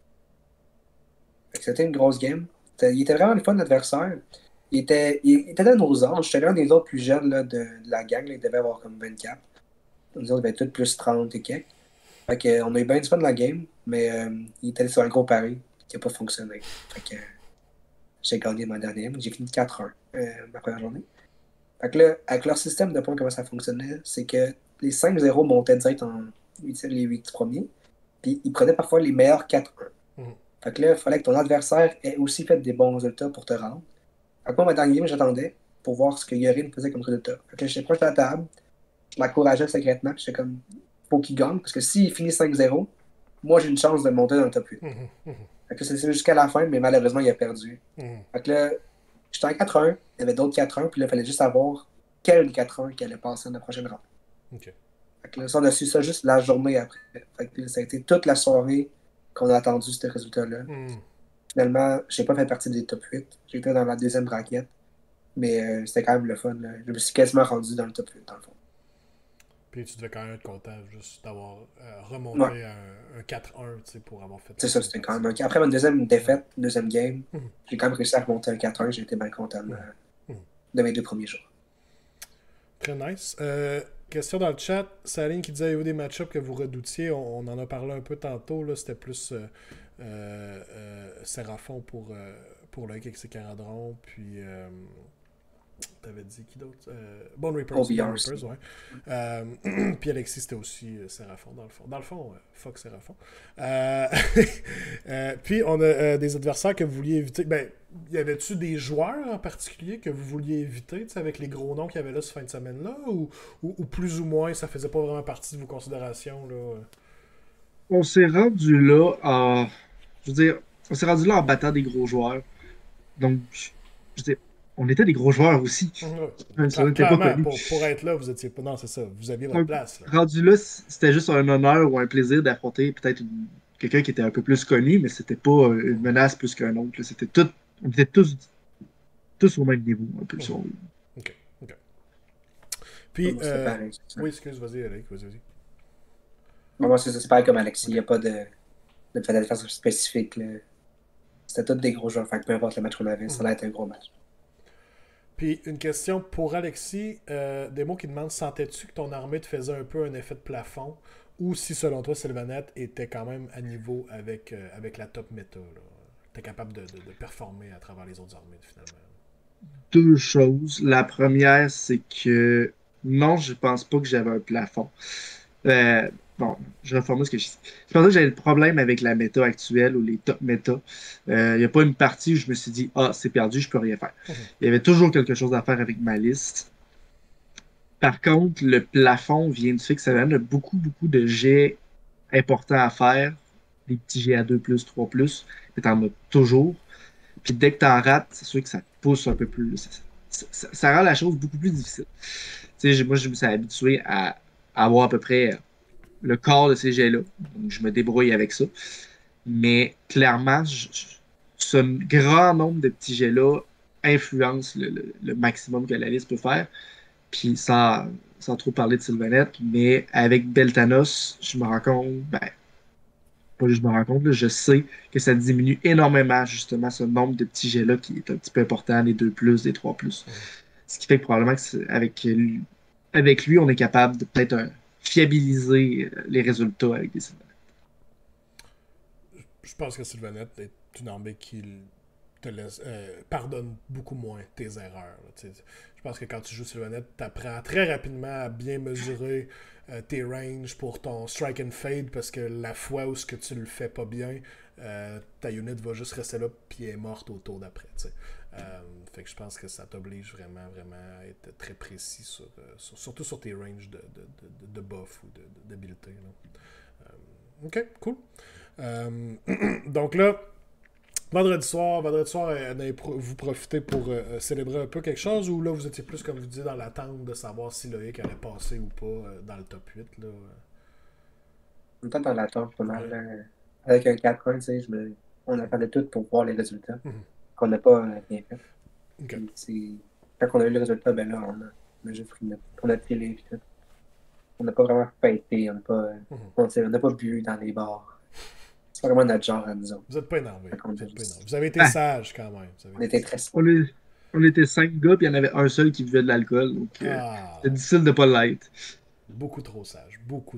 Fait que c'était une grosse game. Il était vraiment le fun, l'adversaire. Il était dans nos âges. J'étais l'un des autres plus jeunes là, de la gang. Là, il devait avoir comme 24. Nous autres, il devait être tous plus 30 et quelques. Fait que, on a eu bien du fun dans la game, mais il était sur un gros pari qui n'a pas fonctionné. Fait que j'ai gagné ma dernière. J'ai fini 4-1 ma première journée. Fait que là, avec leur système de points, comment ça fonctionnait, c'est que les 5-0 montaient direct en les 8 premiers, puis ils prenaient parfois les meilleurs 4-1. Fait que là, il fallait que ton adversaire ait aussi fait des bons résultats pour te rendre. Fait que moi, ma dernière game, j'attendais pour voir ce que Yorin faisait comme résultat. Fait que là, j'étais proche de la table, je m'encourageais secrètement, puis j'étais comme, faut qu'il gagne, parce que s'il finit 5-0, moi, j'ai une chance de monter dans le top 8. Fait que c'est jusqu'à la fin, mais malheureusement, il a perdu. Fait que là, j'étais en 4-1, il y avait d'autres 4-1, puis là, il fallait juste savoir quel 4-1 qui allait passer dans la prochaine ronde. Okay. Fait que là, ça, on a su ça juste la journée après. Fait que ça a été toute la soirée qu'on a attendu ce résultat-là. Finalement, j'ai pas fait partie des top 8. J'étais dans la deuxième braquette. Mais c'était quand même le fun. Là. Je me suis quasiment rendu dans le top 8, dans le fond. Puis tu devais quand même être content juste d'avoir remonté un 4-1 pour avoir fait ça. C'est ça, c'était quand même un... Après ma deuxième défaite, deuxième game, j'ai quand même réussi à remonter un 4-1. J'ai été bien content de mes 2 premiers jours. Très nice. Question dans le chat. Saline qui disait, avez-vous des match-ups que vous redoutiez? On en a parlé un peu tantôt. Là. C'était plus Sérafon pour le avec ses Caradron. Puis... t'avais dit qui d'autre? Bone Reapers. Bone Reapers, ouais. Puis Alexis, c'était aussi Sérafon, dans le fond. Dans le fond, fuck Sérafon. Puis on a des adversaires que vous vouliez éviter. Ben, y avait-tu des joueurs en particulier que vous vouliez éviter, avec les gros noms qu'il y avait là cette fin de semaine-là? Ou plus ou moins, ça faisait pas vraiment partie de vos considérations, là? On s'est rendu là en... Je veux dire, on s'est rendu là en battant des gros joueurs. Donc, je veux dire, on était des gros joueurs aussi. Clairement, pour être là, vous étiez pas. Non, c'est ça. Vous aviez votre place. Là. Rendu là, c'était juste un honneur ou un plaisir d'affronter peut-être quelqu'un qui était un peu plus connu, mais c'était pas une menace plus qu'un autre. Là. C'était tout. On était tous au même niveau, un peu. Ok. Puis, oui, excuse, vas-y, Alec, vas-y. Moi, c'est pareil comme Alexis. Il n'y a pas de défense spécifique. Là. C'était tous des gros joueurs. Fait que peu importe le match qu'on avait, ça allait être un gros match. Puis, une question pour Alexis. Des mots qui demandent, sentais-tu que ton armée te faisait un peu un effet de plafond ou si, selon toi, Sylvanette était quand même à niveau avec la top méta? Tu es capable de performer à travers les autres armées, finalement? 2 choses. La première, c'est que non, je pense pas que j'avais un plafond. Bon, je reformule ce que je dis. Je pensais que j'avais le problème avec la méta actuelle ou les top méta. Il n'y a pas une partie où je me suis dit, c'est perdu, je peux rien faire. Il y avait toujours quelque chose à faire avec ma liste. Par contre, le plafond vient du fait que ça donne beaucoup de jets importants à faire. Des petits jets à 2+, 3+, mais t'en as toujours. Puis dès que t'en rates, c'est sûr que ça te pousse un peu plus. Ça rend la chose beaucoup plus difficile. Moi, je me suis habitué à avoir à peu près le corps de ces jets-là. Donc, je me débrouille avec ça. Mais clairement, ce grand nombre de petits jets-là influence le maximum que la liste peut faire. Puis sans trop parler de Sylvanette, mais avec Beltanos, je me rends compte, pas juste je me rends compte, là, je sais que ça diminue énormément justement ce nombre de petits jets-là qui est un petit peu important, les 2+, les 3+. Ce qui fait que probablement avec lui, on est capable de peut-être fiabiliser les résultats avec des Sylvanettes. Je pense que Sylvanette est une armée qui te laisse pardonne beaucoup moins tes erreurs. Je pense que quand tu joues Sylvanette, tu apprends très rapidement à bien mesurer tes ranges pour ton strike and fade parce que la fois où ce que tu le fais pas bien, ta unit va juste rester là puis est morte au tour d'après. Fait que je pense que ça t'oblige vraiment à être très précis surtout sur tes ranges de buff ou d'habileté. Ok, cool. Donc là, vendredi soir, vous profitez pour célébrer un peu quelque chose ou là vous étiez plus, comme vous disiez, dans l'attente de savoir si Loïc allait passer ou pas dans le top 8 là. On était dans l'attente pas mal. Avec un 4-1, on attendait tout pour voir les résultats. Qu'on n'a pas bien fait. Okay. Quand on a eu le résultat, ben là, on a juste pris notre télé et tout. On n'a pas vraiment fêté, on n'a pas bu dans les bars. C'est pas vraiment notre genre à nous autres. Vous n'êtes pas énervé. Vous avez été sage quand même. On était très on était 5 gars, puis il y en avait un seul qui buvait de l'alcool. Donc, c'est difficile de ne pas l'être. Beaucoup trop sage.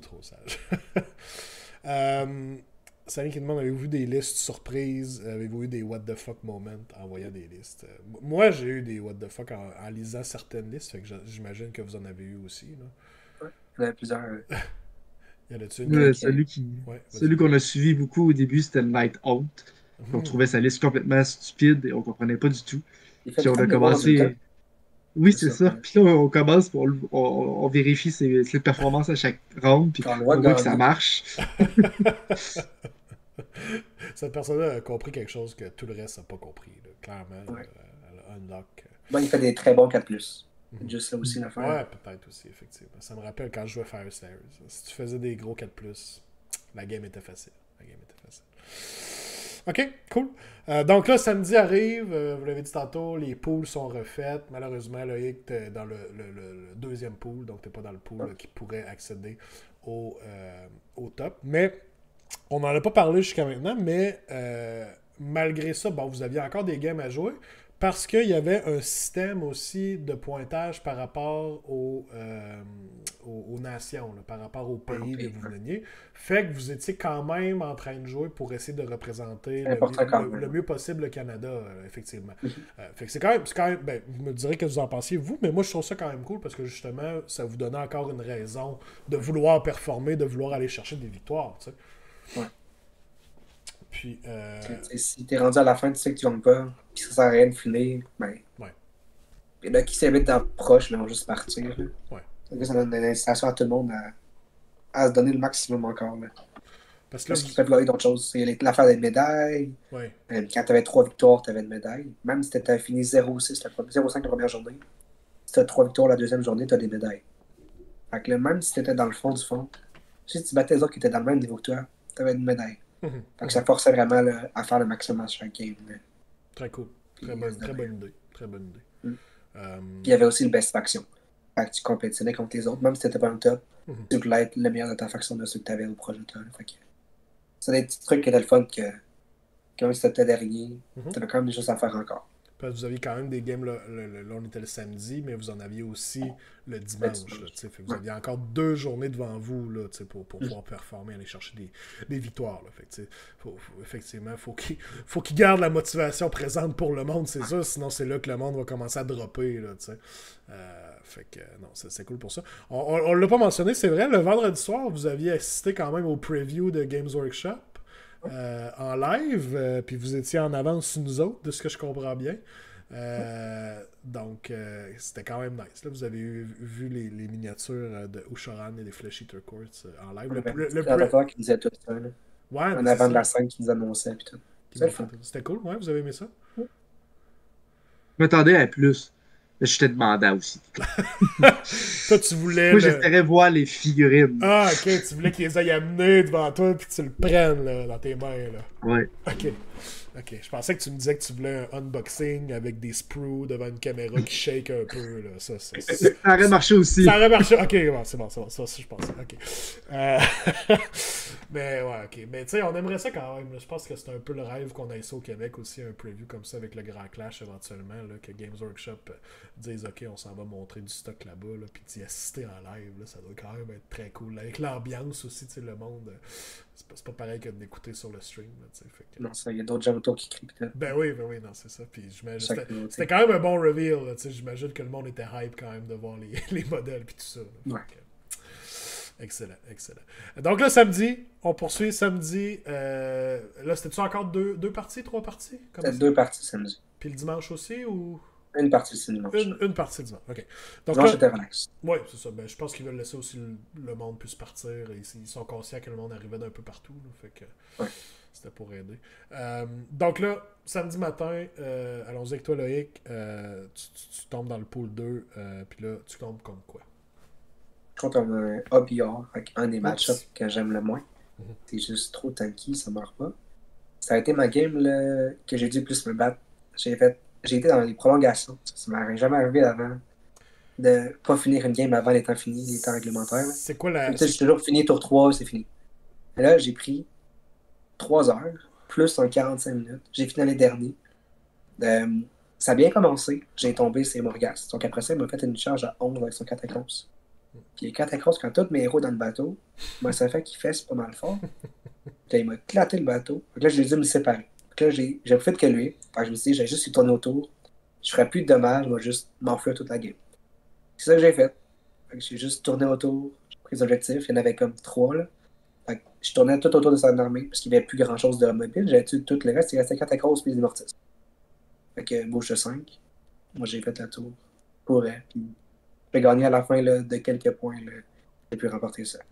Saline qui demande, avez-vous vu des listes surprises? Avez-vous eu des what the fuck moments en voyant des listes? Moi, j'ai eu des what the fuck en lisant certaines listes, fait que j'imagine que vous en avez eu aussi. Là. Ouais, il y en a plusieurs. Il y en a-tu une celui qu'on a suivi beaucoup au début, c'était Night Out. On trouvait sa liste complètement stupide et on comprenait pas du tout. Puis on a commencé. Oui, c'est ça. Puis là, on commence, on vérifie ses performances à chaque round, puis on voit que ça marche. Cette personne-là a compris quelque chose que tout le reste n'a pas compris. Là. Clairement, elle unlock. Bon, il fait des très bons 4+. Juste ça aussi l'affaire. Ouais, peut-être aussi, effectivement. Ça me rappelle quand je jouais Fire Stairs. Si tu faisais des gros 4+, la game était facile. OK, cool. Donc là, samedi arrive, vous l'avez dit tantôt, les pools sont refaites. Malheureusement, Loïc, t'es dans le deuxième pool, donc t'es pas dans le pool là, qui pourrait accéder au top. Mais on n'en a pas parlé jusqu'à maintenant, mais malgré ça, bon, vous aviez encore des games à jouer. Parce qu'il y avait un système aussi de pointage par rapport aux nations, là, par rapport au pays où vous veniez. Fait que vous étiez quand même en train de jouer pour essayer de représenter le mieux possible le Canada, effectivement. Fait que c'est quand même ben, vous me direz que vous en pensiez, vous, mais moi je trouve ça quand même cool parce que justement, ça vous donnait encore une raison de vouloir performer, de vouloir aller chercher des victoires, tu sais. Ouais. Puis, si t'es rendu à la fin, tu sais que tu gagnes pas, puis ça sert à rien de finir, ben. Ouais. Et là, qui s'invite dans le proche, ils vont juste partir. Là. Ouais. Ça donne une incitation à tout le monde à se donner le maximum encore. Là. Parce qu'ils peuvent vouloir d'autres choses. C'est l'affaire des médailles. Ouais. Quand t'avais 3 victoires, t'avais une médaille. Même si t'avais fini 0-6, 0-5 la première journée, si t'as 3 victoires la deuxième journée, t'as des médailles. Fait que là, même si t'étais dans le fond du fond, si tu battais les autres qui étaient dans le même niveau que toi, t'avais une médaille. Fait que ça forçait vraiment là, à faire le maximum à chaque game. Là. Très cool. Très bonne idée. Puis il y avait aussi le best faction. Fait que tu compétitionnais contre les autres, même si t'étais pas un top, tu voulais être le meilleur de ta faction de ceux que t'avais au projet de toi. Fait que c'est des petits trucs qui étaient le fun que même si t'étais derrière, t'avais quand même des choses à faire encore. Parce que vous aviez quand même des games, là, on était le samedi, mais vous en aviez aussi le dimanche. Là, fait que vous aviez encore 2 journées devant vous là, pour pouvoir performer, aller chercher des victoires. Là. Fait que, effectivement, il faut qu'il garde la motivation présente pour le monde, c'est ça. Sinon, c'est là que le monde va commencer à dropper. Là, fait que non, c'est cool pour ça. On l'a pas mentionné, c'est vrai, le vendredi soir, vous aviez assisté quand même au preview de Games Workshop. En live, puis vous étiez en avance sur nous autres, de ce que je comprends bien. Donc, c'était quand même nice. Là, vous avez vu les miniatures de Ushoran et des Flesh Eater Courts en live. Le prédateur qui disait tout ça. Là. Ouais, en avant de la scène qui nous annonçait. Puis tout. C'était cool, ouais, vous avez aimé ça? Je m'attendais à plus. Je t'ai demandé aussi. Toi, tu voulais. Moi, j'espérais voir les figurines. Ah, ok, tu voulais qu'ils les aillent amener devant toi puis que tu le prennes là, dans tes mains. Là. Ouais. Ok, je pensais que tu me disais que tu voulais un unboxing avec des sprues devant une caméra qui shake un peu. Là. Ça aurait marché aussi. Ça aurait marché. Ok, bon, c'est bon. Ça aussi, je pensais. Ok. Mais ouais, ok. Mais tu sais, on aimerait ça quand même. Là. Je pense que c'est un peu le rêve qu'on ait ça au Québec aussi, un preview comme ça avec le Grand Clash éventuellement, là, que Games Workshop dise ok, on s'en va montrer du stock là-bas, là, puis d'y assister en live. Là, ça doit quand même être très cool. Là, avec l'ambiance aussi, tu sais, le monde. C'est pas pareil que d'écouter sur le stream. Là, fait que... Non, ça, il y a d'autres gens autour qui crient. Ben oui, non, c'est ça. Puis c'était quand même un bon reveal. Là, j'imagine que le monde était hype quand même de voir les modèles puis tout ça. Là, ouais. Excellent. Donc là, samedi, on poursuit samedi. Là, c'était-tu encore 2 parties, 3 parties? C'était 2 parties samedi. Puis le dimanche aussi, ou... Une partie c'est dimanche. Une partie dimanche, ok. Donc dimanche, là, c'était relax. Oui, c'est ça. Ben, je pense qu'ils veulent laisser aussi le monde puisse partir. Ils sont conscients que le monde arrivait d'un peu partout. Là, fait que c'était pour aider. Donc là, samedi matin, allons-y avec toi, Loïc. Tu tombes dans le pool 2. Puis là, tu tombes comme quoi? Contre un OBR, un des match-ups que j'aime le moins. C'est juste trop tanky, ça meurt pas. Ça a été ma game là, que j'ai dû plus me battre. J'ai été dans les prolongations. Ça m'est jamais arrivé avant de pas finir une game avant les temps finis, les temps réglementaires. C'est quoi la... J'ai toujours fini tour 3, c'est fini. Et là, j'ai pris 3 heures, plus un 45 minutes. J'ai fini les derniers. Ça a bien commencé. J'ai tombé, c'est Morgas. Donc après ça, il m'a fait une charge à 11 avec son cataclysme. Puis les cataclysmes, quand tous mes héros dans le bateau, moi, ça fait qu'il fesse pas mal fort. Puis il m'a éclaté le bateau. Donc là, j'ai dû me séparer. Donc là, j'ai fait que lui. Fait que je me suis dit, j'ai juste eu tourner autour. Je ferais plus de dommages, je vais juste m'enfuir toute la game. C'est ça que j'ai fait. Fait que j'ai juste tourné autour, j'ai pris les objectifs, il y en avait comme 3 là. Fait que je tournais tout autour de son armée, parce qu'il n'y avait plus grand chose de mobile, j'avais tué tout le reste, il restait 4 acros puis des mortis. Fait que bouche de 5. Moi j'ai fait la tour. Pour elle. Puis j'ai gagné à la fin là, de quelques points. Là. J'ai pu remporter ça.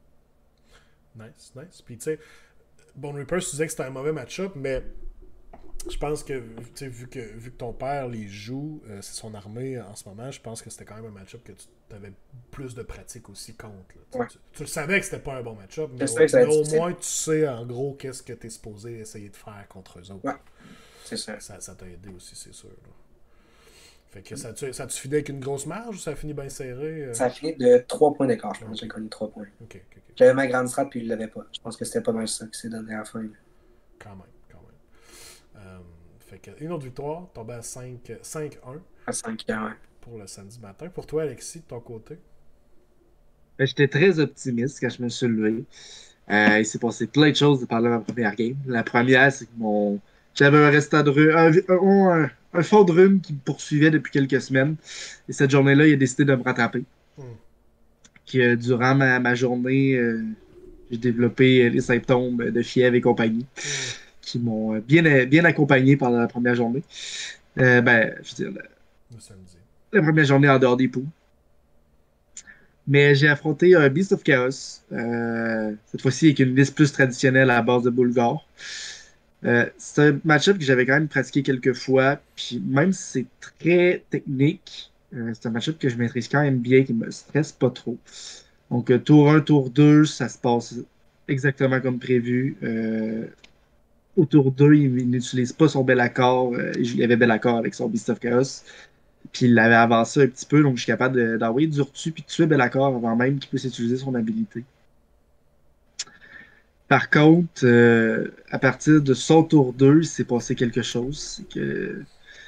Nice. Puis tu sais, Bone Reaper, tu disais que c'était un mauvais match-up, mais Je pense que, vu que ton père les joue, c'est son armée en ce moment, je pense que c'était quand même un match-up que tu avais plus de pratique aussi contre. Ouais. Tu le savais que c'était pas un bon match-up, mais, mais au moins tu sais en gros qu'est-ce que tu es supposé essayer de faire contre eux autres. Ouais, c'est ça. Ça t'a aidé aussi, c'est sûr. Là. Fait que ça te fini avec une grosse marge ou ça a fini bien serré? Ça a fini de 3 points d'écart, je pense. J'ai connu 3 points. Okay. J'avais ma grande strat puis il l'avait pas. Je pense que c'était pas mal ça qui s'est donné à la fin. Quand même. Fait que une autre victoire, tombé à 5-1. À 5-1, ouais. Pour le samedi matin. Pour toi, Alexis, de ton côté? J'étais très optimiste quand je me suis levé. Il s'est passé plein de choses pendant ma première game. La première, c'est que j'avais un restant de rhume, un fond de rhume qui me poursuivait depuis quelques semaines. Et cette journée-là, il a décidé de me rattraper. Durant ma journée, j'ai développé les symptômes de fièvre et compagnie qui m'ont bien accompagné pendant la première journée. Je veux dire, la première journée en dehors des poules. Mais j'ai affronté un Beast of Chaos, cette fois-ci avec une liste plus traditionnelle à la base de Bulgar. C'est un match-up que j'avais quand même pratiqué quelques fois, puis même si c'est très technique, c'est un match-up que je maîtrise quand même bien, qui me stresse pas trop. Donc, tour 1, tour 2, ça se passe exactement comme prévu. Au tour 2, il n'utilise pas son bel accord. Il avait bel accord avec son Beast of Chaos. Puis il l'avait avancé un petit peu, donc je suis capable d'envoyer du retu puis de tuer bel accord avant même qu'il puisse utiliser son habilité. Par contre, à partir de son tour 2, il s'est passé quelque chose. C'est que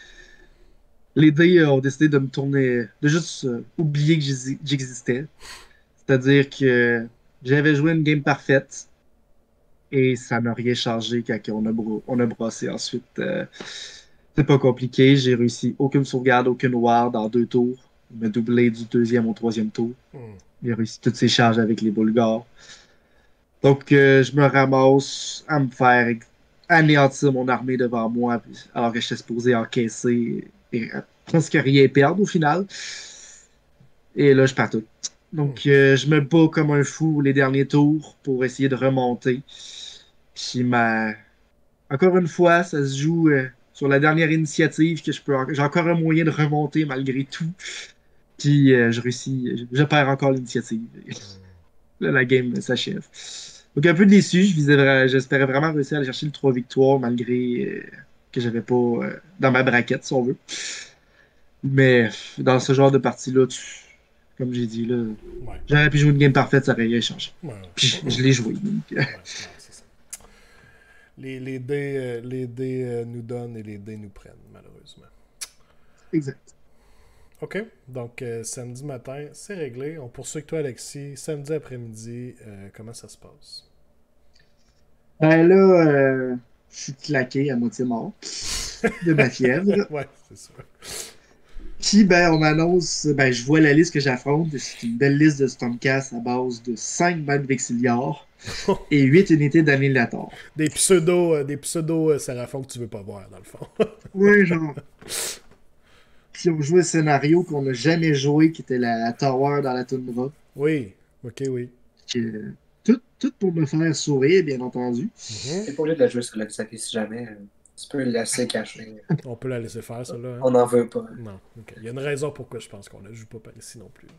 les dés ont décidé de me tourner, de juste oublier que j'existais. C'est-à-dire que j'avais joué une game parfaite et ça n'a rien changé quand on a brossé ensuite. C'est pas compliqué, j'ai réussi aucune sauvegarde, aucune ward en 2 tours. Il m'a doublé du 2e au 3e tour. Il a réussi toutes ses charges avec les Bulgars. Donc, je me ramasse à me faire anéantir mon armée devant moi, alors que j'étais supposé encaisser et presque rien perdre au final. Et là, je pars tout. Donc, je me bats comme un fou les derniers tours pour essayer de remonter. Puis, encore une fois, ça se joue sur la dernière initiative que j'ai encore un moyen de remonter malgré tout. Puis, je réussis, je perds encore l'initiative. Là, la game s'achève. Donc, un peu déçu, j'espérais vraiment réussir à aller chercher le 3 victoires malgré que j'avais pas dans ma braquette, si on veut. Mais dans ce genre de partie-là, comme j'ai dit, là, j'aurais pu jouer une game parfaite, ça aurait rien changé. Puis je l'ai joué. Donc, c'est ça. Les dés nous donnent et les dés nous prennent, malheureusement. Exact. OK. Donc, samedi matin, c'est réglé. On poursuit avec toi, Alexis. Samedi après-midi, comment ça se passe? Ben là, je suis claqué à moitié mort de ma fièvre. Ouais, c'est sûr. Puis, on m'annonce, je vois la liste que j'affronte. C'est une belle liste de Stormcast à base de 5 bandes Vexiliar et 8 unités d'Annihilator. Des pseudo Seraphon que tu veux pas voir, dans le fond. Oui, genre. Puis on jouait un scénario qu'on n'a jamais joué, qui était la Tower dans la toundra. Oui, ok, oui. Tout pour me faire sourire, bien entendu. T'es pas obligé de la jouer sur le sac si jamais. Tu peux la laisser cacher. On peut la laisser faire, celle-là. Hein? On n'en veut pas. Non, ok. Il y a une raison pourquoi je pense qu'on la joue pas par ici non plus.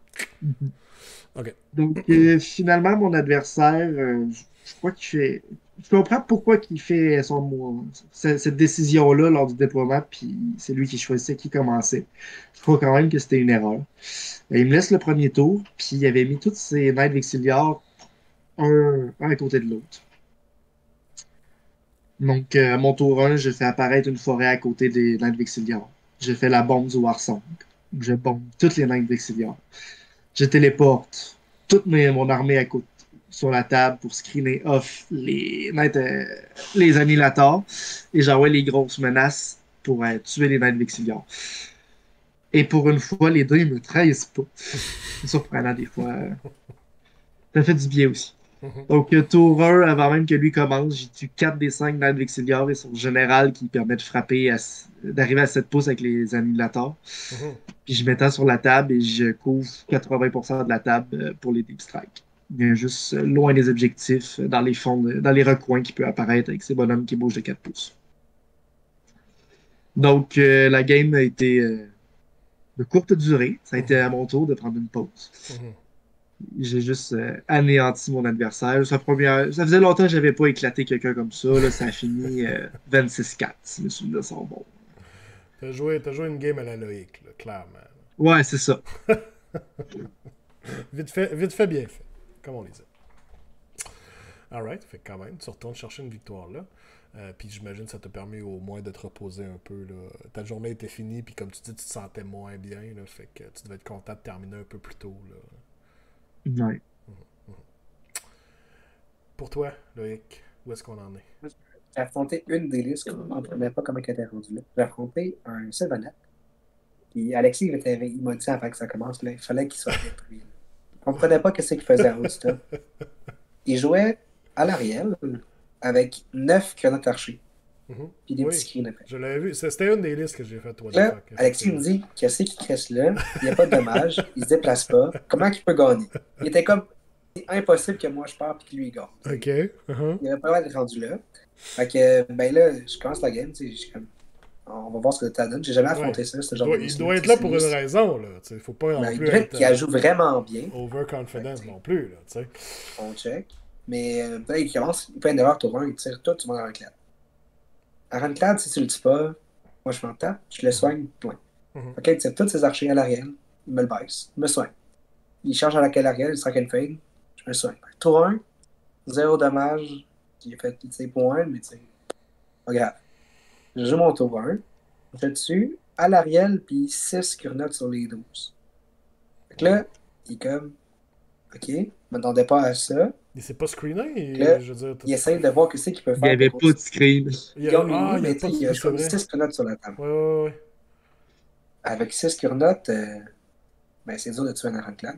Ok. Donc, finalement, mon adversaire, je crois qu'il fait. Je comprends pourquoi il fait cette décision-là lors du déploiement, puis c'est lui qui choisissait qui commençait. Je crois quand même que c'était une erreur. Il me laisse le premier tour, puis il avait mis tous ses Knights Vexiliar un à côté de l'autre. Donc, à mon tour 1, je fais apparaître une forêt à côté des Knights Vexiliar. Je fais la bombe du Warsong. Je bombe toutes les Knights Vexiliar. Je téléporte toute mon armée à côté sur la table pour screener off les annihilators et j'envoie les grosses menaces pour tuer les Knights Vexiliar. Et pour une fois, les deux, ils me trahissent pas. C'est surprenant des fois. Ça fait du bien aussi. Donc, tour 1, avant même que lui commence, j'ai tué 4 des 5 Knights Vexiliar et son général qui permet de frapper, d'arriver à 7 pouces avec les annihilators. Puis je m'étends sur la table et je couvre 80% de la table pour les Deep Strike. Il vient juste loin des objectifs, dans les recoins qui peuvent apparaître avec ces bonhommes qui bougent de 4 pouces. Donc, la game a été de courte durée. Ça a été à mon tour de prendre une pause. Mhm. J'ai juste anéanti mon adversaire. Ça faisait longtemps que j'avais pas éclaté quelqu'un comme ça. Là, ça a fini 26-4, si mes souvenirs sont bons. T'as joué une game à la Loïc, là, clairement. Ouais, c'est ça. Vite fait, bien fait, comme on les dit. Alright, fait que quand même, tu retournes chercher une victoire là. Puis j'imagine que ça t'a permis au moins de te reposer un peu. Là. Ta journée était finie, puis comme tu dis, tu te sentais moins bien. Là, fait que tu devais être content de terminer un peu plus tôt. Là. Ouais. Pour toi, Loïc, où est-ce qu'on en est? J'ai affronté une des listes, je ne comprenais pas comment elle était rendue là. J'ai affronté un Sylvanet. Puis Alexis, il m'a dit avant que ça commence, là, il fallait qu'il soit détruit. Je ne comprenais pas ce qu'il faisait à All-Star. Il jouait à l'Ariel avec 9 grenades archers. Puis des petits screens après. Je l'avais vu. C'était une des listes que j'ai faites. Là, Alexis me dit qu'est-ce qu'il reste là, il n'y a pas de dommage, il se déplace pas. Comment il peut gagner? Il était comme c'est impossible que moi je parte et que lui il gagne. OK. Il avait pas mal d'être rendu là. Fait que ben là, je commence la game, je suis comme on va voir ce que ça donne. J'ai jamais affronté ça, ce genre de Il doit être là pour une raison, là. Il faut pas non plus être qui joue vraiment bien. Overconfident non plus, là, tu sais. On check. Mais là, il commence, il fait une erreur tour 1, il tire tout, tu vas dans l'enclave. Ironclad, si tu le dis pas, moi je m'en tape, je le soigne, point. Ok, il tire tous ses archers à l'arrière, il me le baisse, il me soigne. Il change à laquelle arrière, il strike and fade, je me soigne. Tour 1, 0 dommage, il a fait ses points, mais tu sais, pas grave. Je joue mon tour 1, je tue à l'arrière, puis 6 curnottes sur les 12. Fait que là, il est comme, ok, je m'attendais pas à ça. Il s'est pas screené? Là, il essaie de voir ce qu'il peut faire. Il n'y avait pas de screen. Il a choisi 6 curnottes sur la table. Ouais. Avec 6 curnottes, ben, c'est dur de tuer un Ironclad.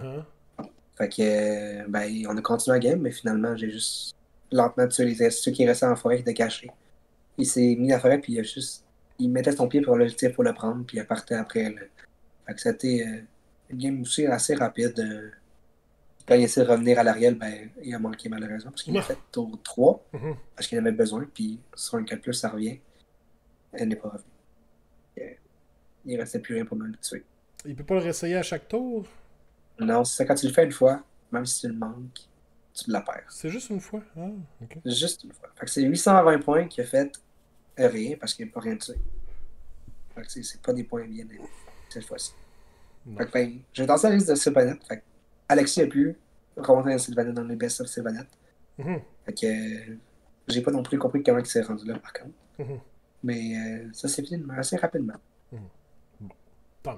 Fait que, ben, on a continué la game, mais finalement, j'ai juste lentement tué ceux qui restaient en forêt qui étaient cachés. Il s'est mis à la forêt, puis il mettait son pied pour le prendre, puis il partait après. Là. Fait que c'était une game aussi assez rapide. Quand il essaie de revenir à l'arrière, ben, il a manqué malheureusement, parce qu'il a fait tour 3, parce qu'il en avait besoin, puis sur un 4+, ça revient. Elle n'est pas revenue. Il restait plus rien pour me le tuer. Il peut pas le réessayer à chaque tour? Non, c'est ça, quand tu le fais une fois, même si tu le manques, tu la perds. C'est juste une fois? Ah, ok. Juste une fois. Fait que c'est 820 points qu'il a fait rien, parce qu'il n'a pas rien tué. Fait que c'est pas des points bien cette fois-ci. Fait que ben, j'ai dansé la liste de Sylvanet. Fait que Alexis a pu remonter un Sylvanet dans les best of Sylvanet. Fait que j'ai pas non plus compris comment il s'est rendu là, par contre. Mais ça s'est fini assez rapidement. Bon, tant mieux.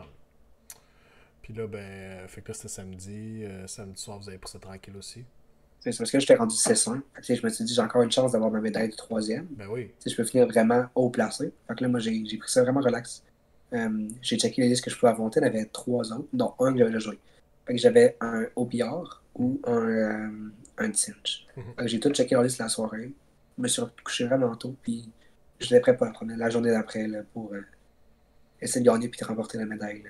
Puis là, ben, fait que là, c'était samedi. Samedi soir, vous avez pris ça tranquille aussi. C'est parce que j'étais rendu 6-1. Je me suis dit, j'ai encore une chance d'avoir ma médaille de 3e. Ben oui. Je peux finir vraiment haut placé. Fait que là, moi, j'ai pris ça vraiment relax. J'ai checké les listes que je pouvais affronter. Il y en avait 3 autres. Non, un que j'avais déjà joué. Fait que j'avais un OPR ou un Tinge. J'ai tout checké la liste la soirée. Je me suis couché vraiment tôt. Puis j'étais prêt pour la journée d'après pour essayer de gagner et de remporter la médaille.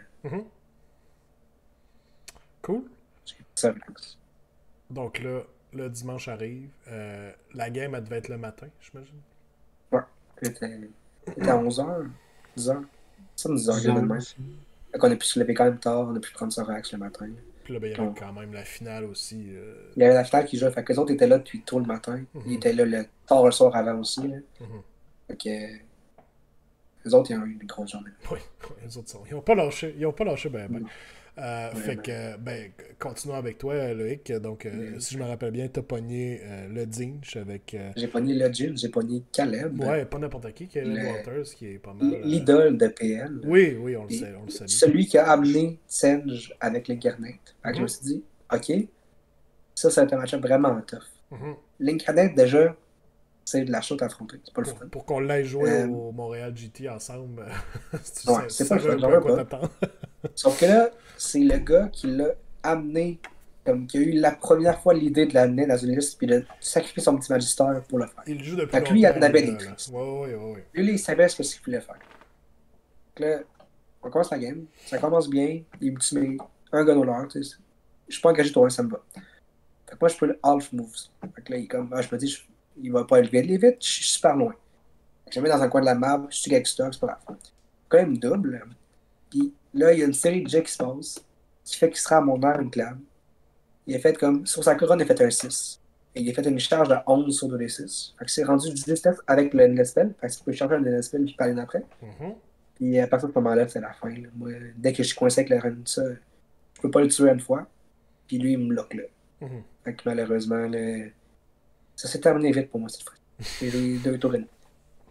Cool. J'ai pris ça relax. Donc là, le dimanche arrive. La game, elle devait être le matin, j'imagine. Ouais. C'était à 11h. 10h. Ça, 10h, le même. Donc, on a pu se lever quand même tard. On a pu prendre ça relax le matin. Puis là, ben, il y avait quand même la finale aussi. Il y avait la finale qui jouait. Fait que les autres étaient là depuis tôt le matin. Ils étaient là tard le soir avant aussi. Là. Fait que les autres, ils ont eu une grosse journée. Oui, les autres sont. Ils n'ont pas lâché. Ben. Fait que, ben, continuons avec toi, Loïc. Donc, si je me rappelle bien, t'as pogné le Dinch avec. J'ai pogné le Jim, j'ai pogné Caleb. Ouais, pas n'importe qui, Caleb Walters, qui est pas mal. L'idole de PL. Oui, on le sait. Celui qui a amené Senge avec les Garnet. Fait que je me suis dit, ok, ça va être un match vraiment tough. L'Incarnate, déjà, c'est de la chute à affronter. C'est pas le fun. Pour qu'on l'aille jouer au Montréal GT ensemble, c'est pas le fun, j'en veux pas. Sauf que là, c'est le gars qui l'a amené, comme qui a eu la première fois l'idée de l'amener dans une liste puis de sacrifier son petit magistère pour le faire. Il joue depuis longtemps. Lui, il en avait des tristes. Ouais. Lui, il savait ce qu'il voulait faire. Donc là, on commence la game. Ça commence bien. Il me dit, mais un gun au leurre, tu sais. Je suis pas engagé toi, ça me va. Fait que moi, je peux le half moves. Fait que là, il est comme, je me dis, il va pas élever vite, je suis super loin. Je le mets dans un coin de la map, je suis avec stock, c'est pas grave. Quand même double. Puis là, il y a une série de jets qui se passe, qui fait qu'il sera à mon heure une clame. Il a fait comme, sur sa couronne, il a fait un 6. Et il a fait une charge de 11 sur 2d6. Fait que c'est rendu juste avec le Nespel. Fait que tu peux changer un Nespel puis parler après. Puis à partir de ce moment-là, c'est la fin. Là. Moi, dès que je suis coincé avec le run de ça, je peux pas le tuer une fois. Puis lui, il me bloque là. Fait que malheureusement, là, ça s'est terminé vite pour moi cette fois. J'ai eu 2 tours et demi.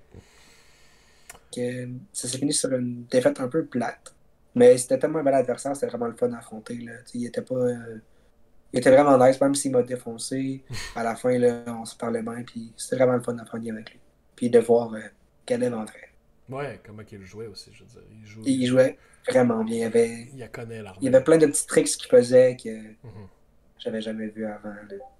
Ça s'est fini sur une défaite un peu plate. Mais c'était tellement un bel adversaire, c'était vraiment le fun à affronter. Là. Il était pas. Il était vraiment nice, même s'il m'a défoncé. À la fin, là, on se parlait bien, puis c'était vraiment le fun d'apprendre avec lui. Puis de voir quel est l'entrée. Ouais, comment il jouait aussi, je veux dire. Il jouait vraiment bien. Il connaît l'armée. Il y avait plein de petits tricks qu'il faisait que j'avais jamais vu avant.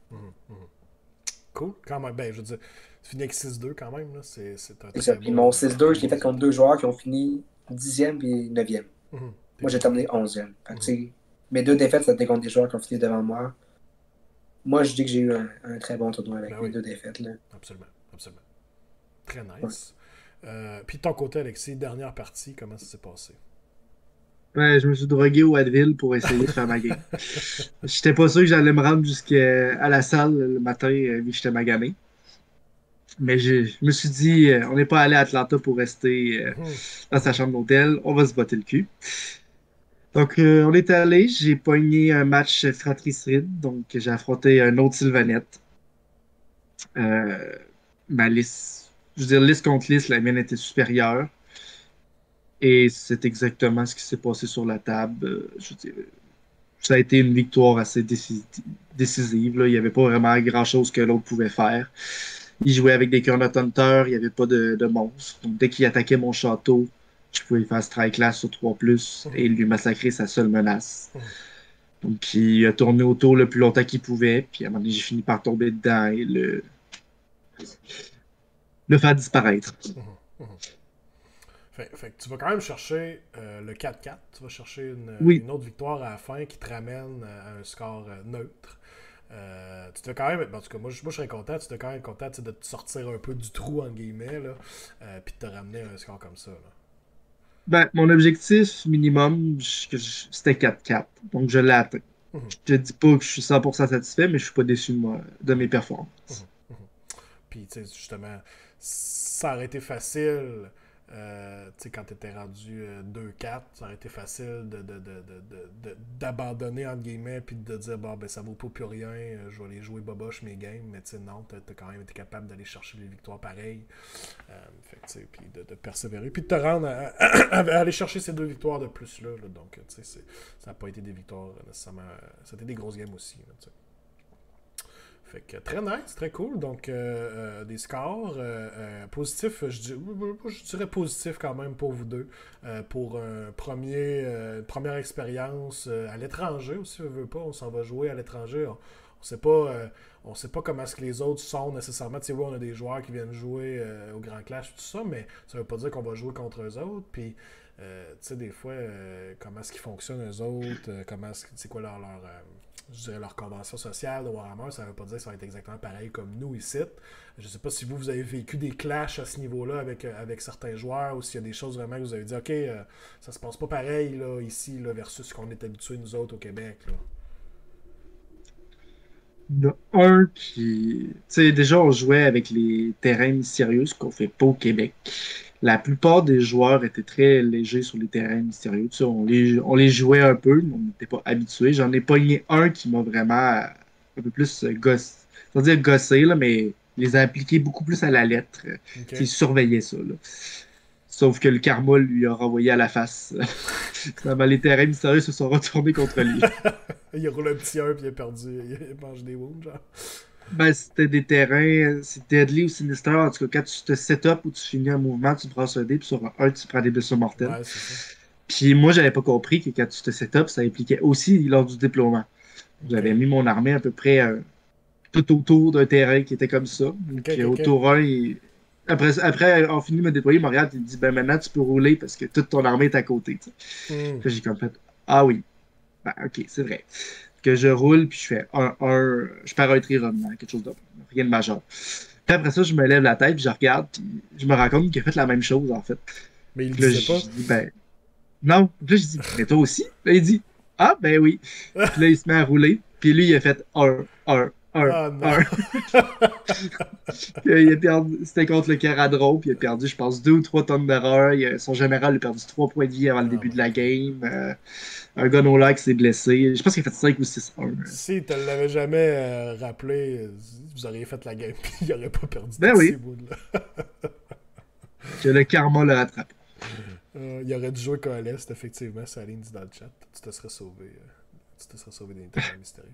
Cool, quand même. Ben, je veux dire, tu finis avec 6-2 quand même. Là. C'est ça. Puis mon 6-2, je l'ai fait contre 2 joueurs qui ont fini 10e et 9e. Moi, j'ai terminé 11e. Mes 2 défaites, c'était contre des joueurs qui ont fini devant moi. Moi, je dis que j'ai eu un très bon tournoi avec mes 2 défaites. Là. Absolument. Très nice. Puis de ton côté, Alexis, dernière partie, comment ça s'est passé? Ouais, je me suis drogué au Advil pour essayer de faire ma game. J'étais pas sûr que j'allais me rendre jusqu'à la salle le matin, vu que j'étais magané. Mais je me suis dit, on n'est pas allé à Atlanta pour rester dans sa chambre d'hôtel, on va se botter le cul. Donc, on est allé, j'ai pogné un match fratricide, donc j'ai affronté un autre Sylvanette. Ma liste, je veux dire, liste contre liste, la mienne était supérieure. Et c'est exactement ce qui s'est passé sur la table. Je veux dire, ça a été une victoire assez décisive. Là. Il n'y avait pas vraiment grand-chose que l'autre pouvait faire. Il jouait avec des Chrono Hunter, il n'y avait pas de monstre. Donc, dès qu'il attaquait mon château, je pouvais faire strike class sur 3+, et lui massacrer sa seule menace. Donc, il a tourné autour le plus longtemps qu'il pouvait, puis à un moment donné, j'ai fini par tomber dedans et le faire disparaître. Fait que tu vas quand même chercher le 4-4. Tu vas chercher une autre victoire à la fin qui te ramène à un score neutre. Tu t'es quand même, en tout cas, moi je serais content, tu t'es quand même content de te sortir un peu du trou, entre guillemets, puis de te ramener à un score comme ça. Là. Ben, mon objectif minimum, c'était 4-4. Donc, je l'ai atteint. Je te dis pas que je suis 100% satisfait, mais je suis pas déçu de mes performances. Puis, tu sais, justement, ça aurait été facile. Quand tu étais rendu 2-4, ça aurait été facile d'abandonner, entre guillemets, puis de dire, bon, ben ça vaut pas plus rien, je vais aller jouer boboche mes games, mais non, tu as quand même été capable d'aller chercher les victoires pareilles, puis de persévérer, puis de te rendre à aller chercher ces 2 victoires de plus là donc, ça n'a pas été des victoires nécessairement, c'était des grosses games aussi, là, fait que très nice, très cool. Donc, des scores positifs, je dirais positif quand même pour vous deux. Pour une première expérience à l'étranger aussi, on veut pas, on s'en va jouer à l'étranger. On sait pas comment est-ce que les autres sont nécessairement. Tu sais, oui, on a des joueurs qui viennent jouer au Grand Clash, tout ça, mais ça veut pas dire qu'on va jouer contre eux autres. Puis, tu sais, des fois, comment est-ce qu'ils fonctionnent eux autres, c'est quoi je dirais leur convention sociale de Warhammer, ça ne veut pas dire que ça va être exactement pareil comme nous ici. Je ne sais pas si vous avez vécu des clashs à ce niveau-là avec certains joueurs ou s'il y a des choses vraiment que vous avez dit, OK, ça se passe pas pareil là, ici là, versus ce qu'on est habitué nous autres au Québec. Là. Il y en a un qui... Tu sais, déjà, on jouait avec les terrains mystérieux, ce qu'on fait pas au Québec. La plupart des joueurs étaient très légers sur les terrains mystérieux. Tu sais, on les jouait un peu, mais on n'était pas habitués. J'en ai pogné un qui m'a vraiment un peu plus gossé. Sans dire gossé, là, mais les a appliqués beaucoup plus à la lettre. Okay. Il surveillait ça. Là. Sauf que le karma lui a renvoyé à la face. Les terrains mystérieux se sont retournés contre lui. Il roule un petit 1 puis il a perdu. Il mange des wounds, genre. Ben, c'était des terrains, c'est deadly ou sinister. En tout cas, quand tu te set-up ou tu finis un mouvement, tu brasses un dé, puis sur un, tu prends des blessures mortelles. Ouais, c'est ça. Puis moi, j'avais pas compris que quand tu te set-up, ça impliquait aussi lors du déploiement. Okay. J'avais mis mon armée à peu près tout autour d'un terrain qui était comme ça. Okay, au tour 1, après on finit de me déployer, il me regarde et il dit, ben maintenant, tu peux rouler parce que toute ton armée est à côté. Puis j'ai comme fait, ah oui, ben, ok, c'est vrai. Que je roule, puis je fais je perds un tri quelque chose de rien de majeur. Puis après ça, je me lève la tête, puis je regarde, puis je me rends compte qu'il a fait la même chose, en fait. Mais il Puis là, disait pas. je dis, ben, non. Puis là, je dis, mais toi aussi? Là, il dit, ah, ben oui. Puis là, il se met à rouler, puis lui, il a fait un. Ah non. Il a perdu, c'était contre le Caradron, puis il a perdu, je pense, 2 ou 3 tonnes d'erreur. Son général a perdu 3 points de vie avant le début de la game. Un gars no qui s'est blessé. Je pense qu'il a fait 5 ou 6-1. Si tu l'avais jamais rappelé, vous auriez fait la game, puis il aurait pas perdu Ben tous oui. ces bouts-là. Que le karma le rattrape. Il aurait dû jouer Coalesce, effectivement, Saline dit dans le chat. Tu te serais sauvé. Tu te serais sauvé des interviews mystérieux.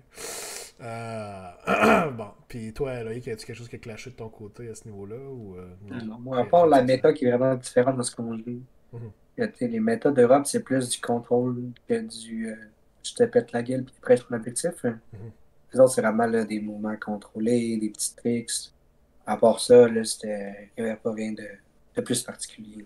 Bon, puis toi, Loïc, as-tu quelque chose qui a clashé de ton côté à ce niveau-là? Ou, non, moi, à part la méta qui est vraiment différente de ce qu'on joue. Les méta d'Europe, c'est plus du contrôle que du je te pète la gueule puis prêche ton objectif. Les autres, c'est vraiment là, des mouvements contrôlés, des petits tricks. À part ça, là, il n'y avait pas rien de plus particulier.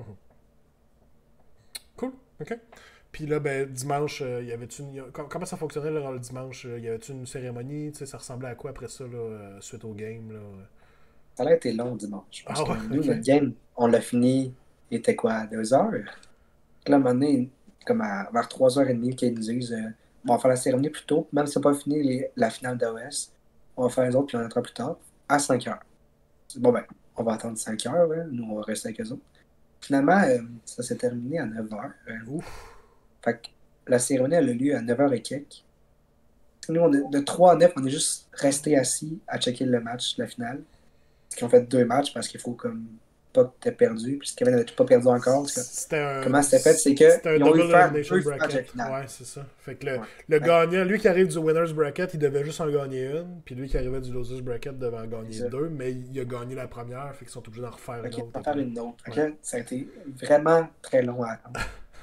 Cool, ok. Puis là, ben, dimanche, y avait-tu comment ça fonctionnait là, le dimanche? Y avait-tu une cérémonie? Ça ressemblait à quoi après ça, là, suite au game? Là? Ça a été long dimanche. Parce que nous, okay. notre game, on l'a fini, il était quoi, à 2h? Là, à un moment donné, comme vers 3h30, qu'ils nous disent on va faire la cérémonie plus tôt, même si c'est pas fini la finale d'OS, on va faire les autres, puis on entrera plus tard, à 5h. Bon, ben, on va attendre 5h, hein, nous, on va rester avec eux autres. Finalement, ça s'est terminé à 9h. Fait que la cérémonie, elle a lieu à 9h et quelques. Nous, de 3 à 9, on est juste resté assis à checker le match, la finale. Ils ont fait 2 matchs parce qu'il faut comme pas que t'aies perdu. Puis Kevin n'avait pas perdu encore. Comment c'était fait? C'est qu'ils ont eu faire 2 matchs à finale. Ouais, c'est ça. Fait que le gagnant, lui qui arrive du winner's bracket, il devait juste en gagner une. Puis lui qui arrivait du loser's bracket devait en gagner 2. Mais il a gagné la première. Fait qu'ils sont obligés d'en refaire une autre. Faire une autre. Ça a été vraiment très long à attendre.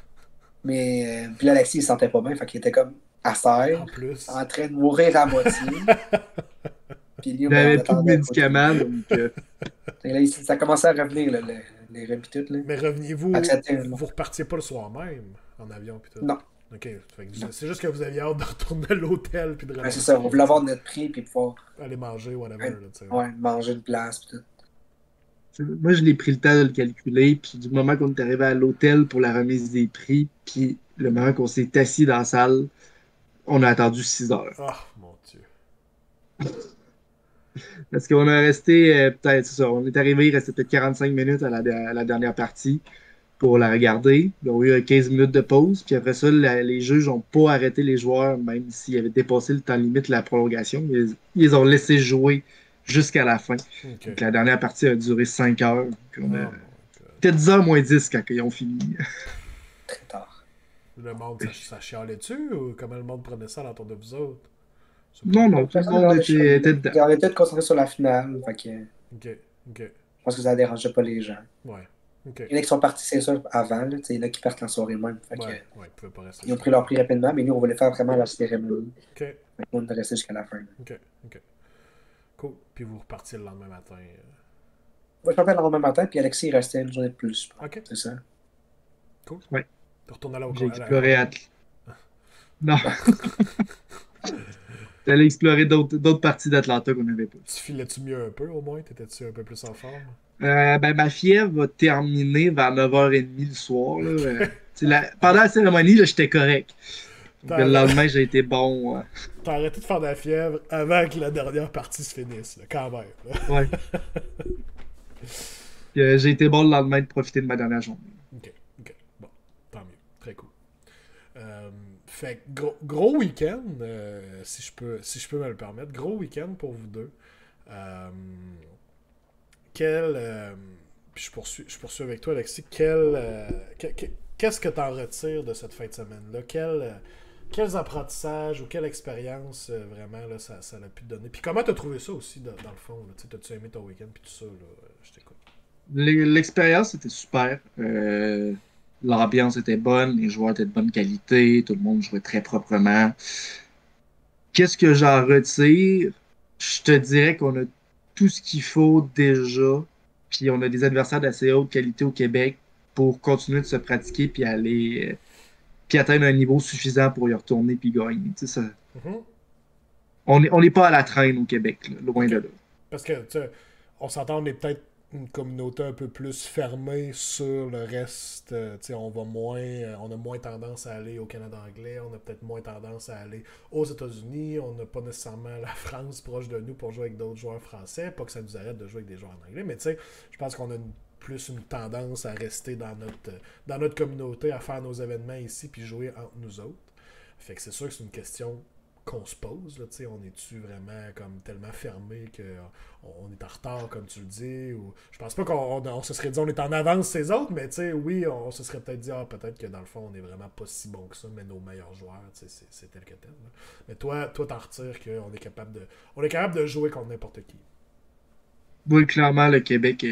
Mais puis là, Alexis, il se sentait pas bien. Fait qu'il était comme à serre, en train de mourir à moitié. Puis lui, il avait plus de médicaments. Donc, et là, ça commençait à revenir, là, les rêves pis tout. Là. Mais reveniez-vous, vous repartiez pas le soir même en avion pis tout? Non. Ok, c'est juste que vous aviez hâte de retourner à l'hôtel puis de c'est ça, on voulait avoir notre prix puis pouvoir aller manger, whatever. Manger une place pis tout. Moi, je l'ai pris le temps de le calculer, puis du moment qu'on est arrivé à l'hôtel pour la remise des prix, puis le moment qu'on s'est assis dans la salle, on a attendu 6 heures. Oh, mon Dieu. Parce qu'on a resté, peut-être, c'est ça, on est arrivé, il restait peut-être 45 minutes à la dernière partie pour la regarder. Ils ont eu 15 minutes de pause, puis après ça, les juges n'ont pas arrêté les joueurs, même s'ils avaient dépassé le temps limite de la prolongation. Ils les ont laissé jouer jusqu'à la fin. Donc, la dernière partie a duré 5 heures. Peut-être 10 heures moins 10 quand ils ont fini. Très tard. Le monde, ça chialait dessus ou comment le monde prenait ça à l'entour de vous autres? Non, tout le monde était dedans. On était concentré sur la finale. Fait que... Ok. Je pense que ça ne dérangeait pas les gens. Ouais. Il y en a qui sont partis, c'est sûr, avant. Là, il y en a qui partent la soirée même. Fait ils pouvaient pas rester. Ils ont pris leur prix rapidement, mais nous, on voulait faire vraiment la cérémonie. Fait on est resté jusqu'à la fin. Ok. Cool. Puis vous repartiez le lendemain matin. Moi, je partais le lendemain matin, puis Alexis, il restait une journée de plus. Ok. C'est ça. Cool. Ouais. Tu retournes là au J'ai exploré Non. T'allais explorer d'autres parties d'Atlanta qu'on n'avait pas. Tu filais-tu mieux un peu, au moins? T'étais-tu un peu plus en forme? Ma fièvre va terminer vers 9h30 le soir. Là. Pendant la cérémonie, j'étais correct. Le lendemain, j'ai été bon. T'as arrêté de faire de la fièvre avant que la dernière partie se finisse, là, quand même. Là. Ouais. J'ai été bon le lendemain de profiter de ma dernière journée. Ok. Bon, tant mieux. Très cool. Fait gros week-end, si je peux me le permettre. Gros week-end pour vous deux. Puis je poursuis avec toi, Alexis. Qu'est-ce que tu en retires de cette fin de semaine-là? Quels apprentissages ou quelle expérience vraiment là, ça a pu te donner? Puis comment tu as trouvé ça aussi, dans le fond? T'as-tu aimé ton week-end puis tout ça? Là, je t'écoute. L'expérience était super. L'ambiance était bonne, les joueurs étaient de bonne qualité, tout le monde jouait très proprement. Qu'est-ce que j'en retire? Je te dirais qu'on a tout ce qu'il faut déjà, puis on a des adversaires d'assez haute qualité au Québec pour continuer de se pratiquer puis aller puis atteindre un niveau suffisant pour y retourner puis gagner. Ça, on n'est pas à la traîne au Québec, là, loin de là. Parce que on s'entend, on est peut-être une communauté un peu plus fermée sur le reste. On a moins tendance à aller au Canada anglais, on a peut-être moins tendance à aller aux États-Unis, on n'a pas nécessairement la France proche de nous pour jouer avec d'autres joueurs français, pas que ça nous arrête de jouer avec des joueurs en anglais, mais je pense qu'on a plus une tendance à rester dans notre communauté, à faire nos événements ici, puis jouer entre nous autres. Fait que c'est sûr que c'est une question qu'on se pose, là, on est-tu vraiment comme tellement fermé qu'on est en retard, comme tu le dis, ou je pense pas qu'on se serait dit on est en avance ces autres, mais oui, on se serait peut-être dit peut-être que dans le fond on est vraiment pas si bon que ça, mais nos meilleurs joueurs, c'est tel que tel. Là. Mais toi t'en retires qu'on est capable de jouer contre n'importe qui. Oui, clairement, le Québec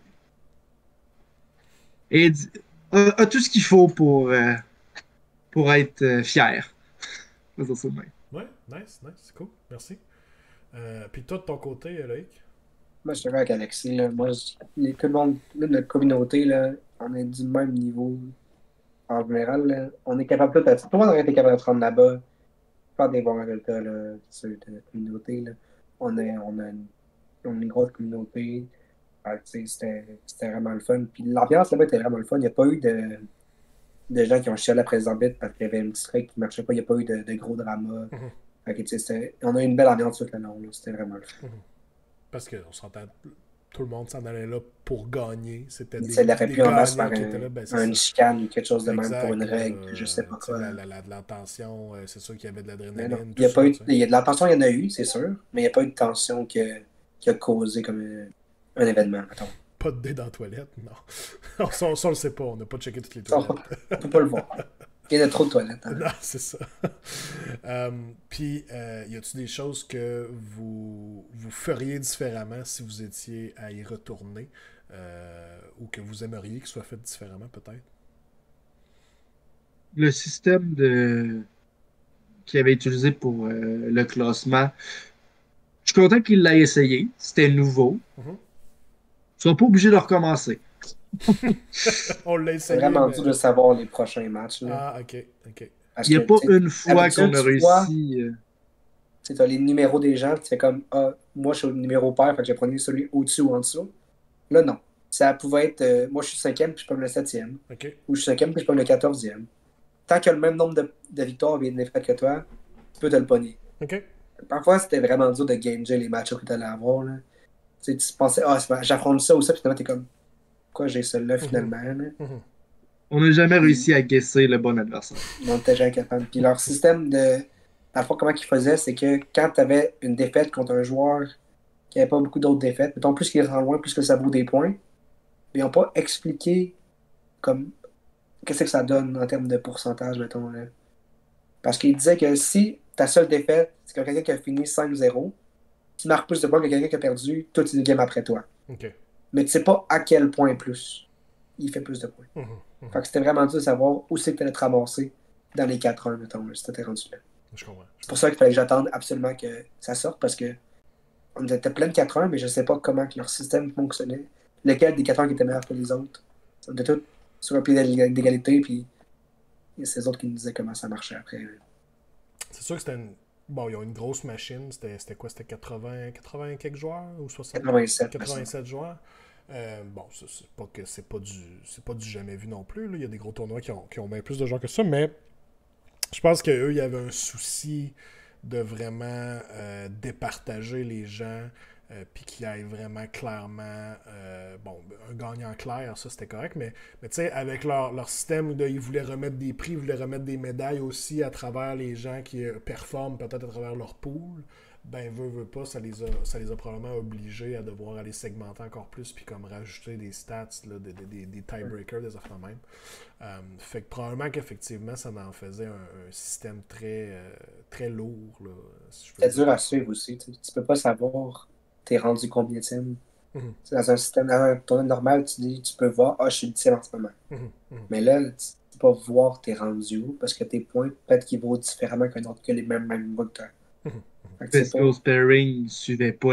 a tout ce qu'il faut pour être fier. Ouais, nice, c'est cool, merci. Puis toi, de ton côté, Loïc? Moi, je suis d'accord avec Alexis. Là. Moi, tout le monde, notre communauté, là, on est du même niveau. En général, là, on est capable tout le monde aurait été capable de prendre là-bas, faire des bons résultats là, sur notre communauté. Là. On a une grosse communauté. C'était vraiment le fun. Puis l'ambiance là-bas était vraiment le fun. Il n'y a pas eu de gens qui ont chialé après les arbitres parce qu'il y avait une petite règle qui ne marchait pas. Il n'y a pas eu de gros drama. On a eu une belle ambiance tout le long. C'était vraiment le fun. Parce qu'on s'entend, tout le monde s'en allait là pour gagner. C'était ça l'aurait pu en masse par là, une chicane ou quelque chose de même pour une règle. Je sais pas quoi. La tension, c'est sûr qu'il y avait de l'adrénaline. Il y a de la tension, il y en a eu, c'est sûr. Mais il n'y a pas eu de tension qui a causé comme un événement. Attends. Pas de dés dans la toilette, non. on le sait pas, on n'a pas checké toutes les toilettes. On peut pas le voir. Il y a trop de toilettes. Hein. Non, c'est ça. Puis, y a-t-il des choses que vous feriez différemment si vous étiez à y retourner ou que vous aimeriez qu'il soit fait différemment, peut-être? Le système qu'il avait utilisé pour le classement, je suis content qu'il l'ait essayé. C'était nouveau. Ils sont pas obligés de recommencer. On l'a essayé. C'est vraiment dur de savoir les prochains matchs. Là. Ah, ok. Il n'y a pas une fois qu'on a réussi. Tu as les numéros des gens, tu fais comme moi je suis au numéro pair, fait que j'ai pris celui au-dessus ou en dessous. Là, non. Ça pouvait être moi je suis 5e puis je peux le 7e. Ou je suis 5e puis je peux le 14e. Tant qu'il y a le même nombre de victoires et de défaites que toi, tu peux te le pogner. Parfois, c'était vraiment dur de ganger les matchs que tu allais avoir. Là. Tu pensais, j'affronte ça ou ça, puis finalement, t'es comme, pourquoi j'ai celui-là finalement? On n'a jamais réussi à guesser le bon adversaire. On n'était jamais capable. Puis leur système dans le fond, comment ils faisaient, c'est que quand tu avais une défaite contre un joueur qui n'avait pas beaucoup d'autres défaites, mettons, plus qu'il est loin, plus que ça vaut des points, ils n'ont pas expliqué comme qu'est-ce que ça donne en termes de pourcentage, mettons. Là. Parce qu'ils disaient que si ta seule défaite, c'est quelqu'un qui a fini 5-0, tu marques plus de points que quelqu'un qui a perdu toutes les games après toi. Mais tu sais pas à quel point plus il fait plus de points. Fait que c'était vraiment dur de savoir où c'est que tu allais te ramasser dans les 4-1, mettons, si t'étais rendu là. Je comprends. C'est pour ça qu'il fallait que j'attende absolument que ça sorte, parce que on était plein de 4-1, mais je sais pas comment que leur système fonctionnait. Lequel des 4-1 qui était meilleur que les autres. On était tous sur un pied d'égalité, puis c'est les autres qui nous disaient comment ça marchait après. C'est sûr que c'était une... Bon, ils ont une grosse machine. C'était quoi? C'était 80 quelques joueurs? Ou 60? 87 joueurs. Bon, c'est pas que c'est pas du jamais vu non plus. Là. Il y a des gros tournois qui ont bien plus de joueurs que ça, mais je pense qu'eux, il y avait un souci de vraiment départager les gens, puis qu'il y ait vraiment clairement un gagnant clair, ça c'était correct, mais tu sais, avec leur système, ils voulaient remettre des prix, ils voulaient remettre des médailles aussi à travers les gens qui performent peut-être à travers leur pool. Ben, veut pas, ça les a probablement obligés à devoir aller segmenter encore plus, puis comme rajouter des stats, là, des tiebreakers, des affaires de même. Fait que probablement qu'effectivement, ça en faisait un système très, très lourd. Là, si c'est dur à suivre aussi. Tu peux pas savoir t'es rendu combienième. Dans un système, dans un tournoi normal, tu peux voir, je suis le 10e en ce moment. Mais là, tu peux pas voir t'es rendu où, parce que tes points, peut-être qu'ils vaut différemment qu'un autre, que les mêmes points que toi. Best Coast Pairing ne suivait pas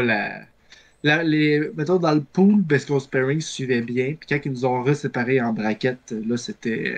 mettons, dans le pool, Best Coast Pairing suivait bien. Puis quand ils nous ont reséparés en braquette, là, c'était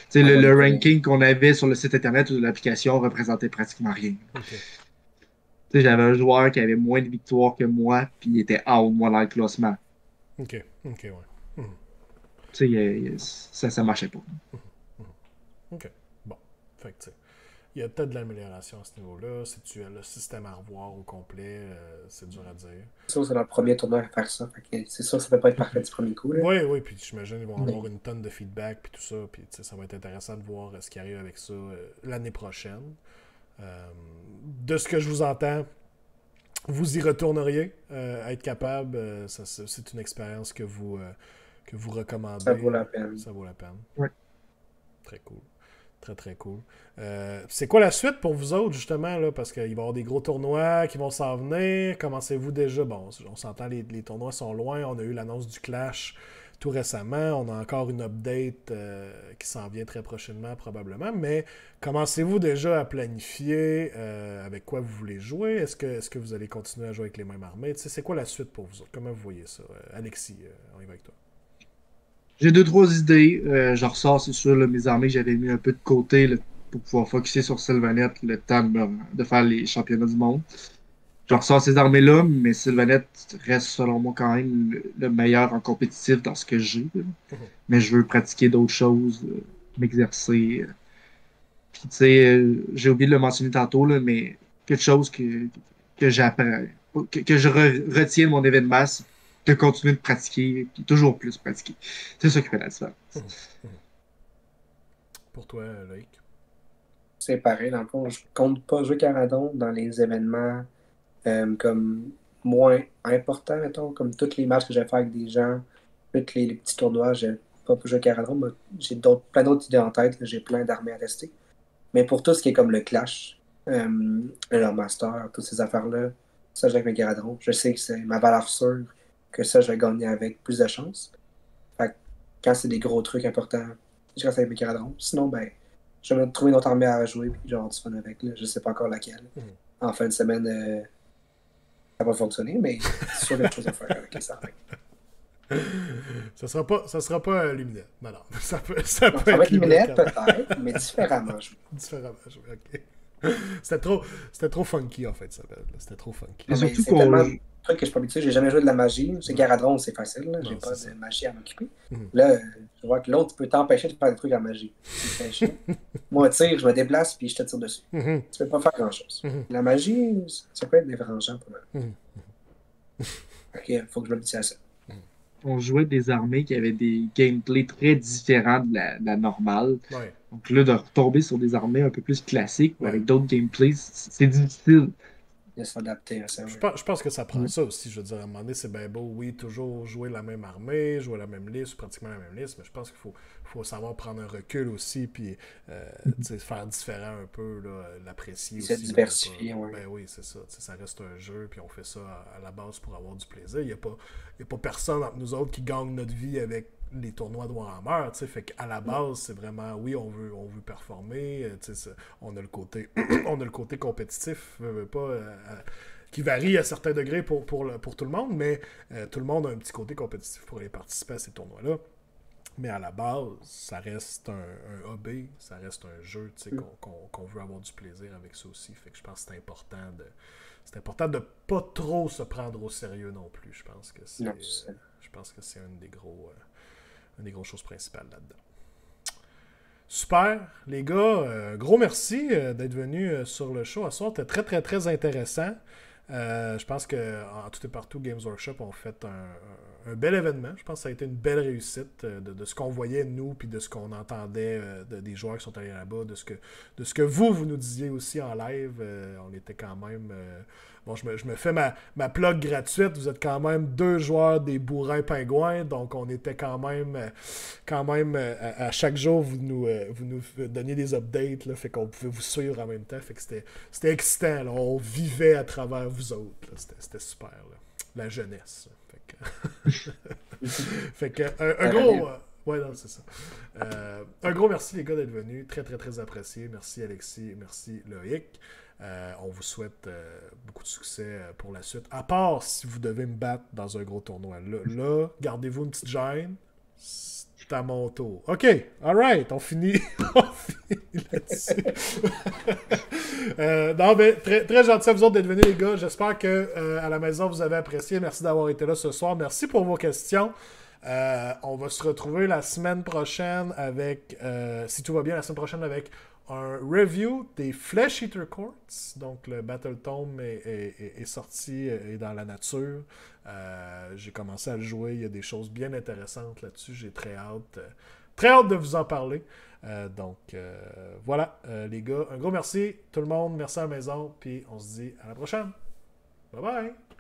le ranking qu'on avait sur le site internet ou de l'application représentait pratiquement rien. sais, j'avais un joueur qui avait moins de victoires que moi, puis il était out, moi, dans le classement. Ok, ouais. Tu sais, ça marchait pas. Ok, bon. Fait que, tu sais, il y a peut-être de l'amélioration à ce niveau-là. Si tu as le système à revoir au complet, c'est dur à dire. C'est sûr, c'est leur premier tournoi à faire ça. C'est sûr que ça ne peut pas être parfait du premier coup. Là. Oui, puis j'imagine qu'ils vont avoir une tonne de feedback puis tout ça. Puis ça va être intéressant de voir ce qui arrive avec ça l'année prochaine. De ce que je vous entends, vous y retourneriez à être capable. C'est une expérience que vous recommandez. Ça vaut la peine. Ça vaut la peine. Oui. Très cool. Très cool. C'est quoi la suite pour vous autres, justement, là, parce qu'il va y avoir des gros tournois qui vont s'en venir. Commencez-vous déjà? Bon, on s'entend, les tournois sont loin. On a eu l'annonce du Clash tout récemment. On a encore une update qui s'en vient très prochainement, probablement. Mais commencez-vous déjà à planifier avec quoi vous voulez jouer? Est-ce que vous allez continuer à jouer avec les mêmes armées? C'est quoi la suite pour vous autres? Comment vous voyez ça? Alexis, on y va avec toi. J'ai 2-3 idées. Je ressors, c'est sûr, là, mes armées que j'avais mis un peu de côté là, pour pouvoir focusser sur Sylvaneth le temps de faire les championnats du monde. Je ressors ces armées-là, mais Sylvaneth reste selon moi quand même le meilleur en compétitif dans ce que j'ai. Mais je veux pratiquer d'autres choses, m'exercer. Puis tu sais, j'ai oublié de le mentionner tantôt, là, mais quelque chose que j'apprends, que je retiens de mon événement, c'est de continuer de pratiquer, puis toujours plus pratiquer. C'est ça qui fait la différence. Pour toi, Loïc? C'est pareil, dans le fond, je compte pas jouer Caradon dans les événements comme moins importants, mettons, comme tous les matchs que j'ai fait avec des gens, tous les petits tournois, j'ai pas joué Caradon, mais j'ai plein d'autres idées en tête, j'ai plein d'armées à tester. Mais pour tout ce qui est comme le Clash, le Master, toutes ces affaires-là, ça, je joue avec mes Caradons. Je sais que c'est ma valeur sûre que ça, je vais gagner avec plus de chance. Fait que quand c'est des gros trucs importants, je reste avec mes Caradons. Sinon, ben, je vais me trouver une autre armée à jouer puis genre du fun avec. Là. Je sais pas encore laquelle. En fin de semaine, ça va fonctionner, mais c'est sûr qu'il y a quelque chose à faire avec les armées. Ça sera pas Luminette. Non. Ça peut Ça va être Luminette, peut-être, mais différemment. Différemment, ok. C'était trop funky, en fait, ça. C'était trop funky. Et surtout c'est tellement de trucs que je suis pas habitué. J'ai jamais joué de la magie. C'est Garadron, c'est facile. Là. J'ai pas de magie à m'occuper. Là, je vois que l'autre peut t'empêcher de faire des trucs en magie. C'est chiant. Moi, tire, je me déplace puis je te tire dessus. Tu peux pas faire grand-chose. La magie, ça peut être dérangeant pour moi. Ok, faut que je m'habitue à ça. On jouait des armées qui avaient des gameplays très différents de la normale. Ouais. Donc là, de retomber sur des armées un peu plus classiques ou avec d'autres gameplays, c'est difficile. De s'adapter à ça. Je pense que ça prend ça aussi. Je veux dire, à un moment donné, c'est bien beau, oui, toujours jouer la même armée, jouer la même liste, pratiquement la même liste, mais je pense qu'il faut savoir prendre un recul aussi, puis faire différent un peu, l'apprécier aussi. C'est diversifier, oui. Ben oui, c'est ça. Ça reste un jeu, puis on fait ça à la base pour avoir du plaisir. Il n'y a pas personne entre nous autres qui gagne notre vie avec les tournois de Warhammer, fait qu'à la base, c'est vraiment, oui, on veut performer, on a le côté compétitif, qui varie à certains degrés pour tout le monde, mais tout le monde a un petit côté compétitif pour aller participer à ces tournois-là. Mais à la base, ça reste un hobby, ça reste un jeu, qu'on veut avoir du plaisir avec ça aussi. Fait que je pense que c'est important de pas trop se prendre au sérieux non plus. Je pense que c'est une des grosses choses principales là-dedans. Super, les gars. Gros merci d'être venus sur le show. À ce soir, c'était très, très, très intéressant. Je pense qu'en tout et partout, Games Workshop ont fait un bel événement. Je pense que ça a été une belle réussite de ce qu'on voyait, nous, puis de ce qu'on entendait des joueurs qui sont allés là-bas, de ce que vous nous disiez aussi en live. On était quand même... Bon, je me fais ma plug gratuite. Vous êtes quand même 2 joueurs des Bourrins Pingouins, donc on était quand même à chaque jour, vous nous donniez des updates, là, fait qu'on pouvait vous suivre en même temps. Fait que c'était excitant. Là. On vivait à travers vous autres. C'était super. Là. La jeunesse. Fait que un gros... ouais, non, c'est ça. Un gros merci, les gars, d'être venus. Très, très, très apprécié. Merci, Alexis. Merci, Loïc. On vous souhaite beaucoup de succès pour la suite. À part si vous devez me battre dans un gros tournoi. Là gardez-vous une petite gêne. C'est à mon tour. OK, alright, on finit là-dessus. Non, mais très, très gentil à vous autres d'être venus, les gars. J'espère que à la maison, vous avez apprécié. Merci d'avoir été là ce soir. Merci pour vos questions. On va se retrouver la semaine prochaine avec, si tout va bien, la semaine prochaine avec un review des Flesh Eater Courts. Donc, le Battle Tome est sorti et dans la nature. J'ai commencé à le jouer. Il y a des choses bien intéressantes là-dessus. J'ai très hâte. Très hâte de vous en parler. Voilà, les gars. Un gros merci, tout le monde. Merci à la maison. Puis on se dit à la prochaine. Bye bye.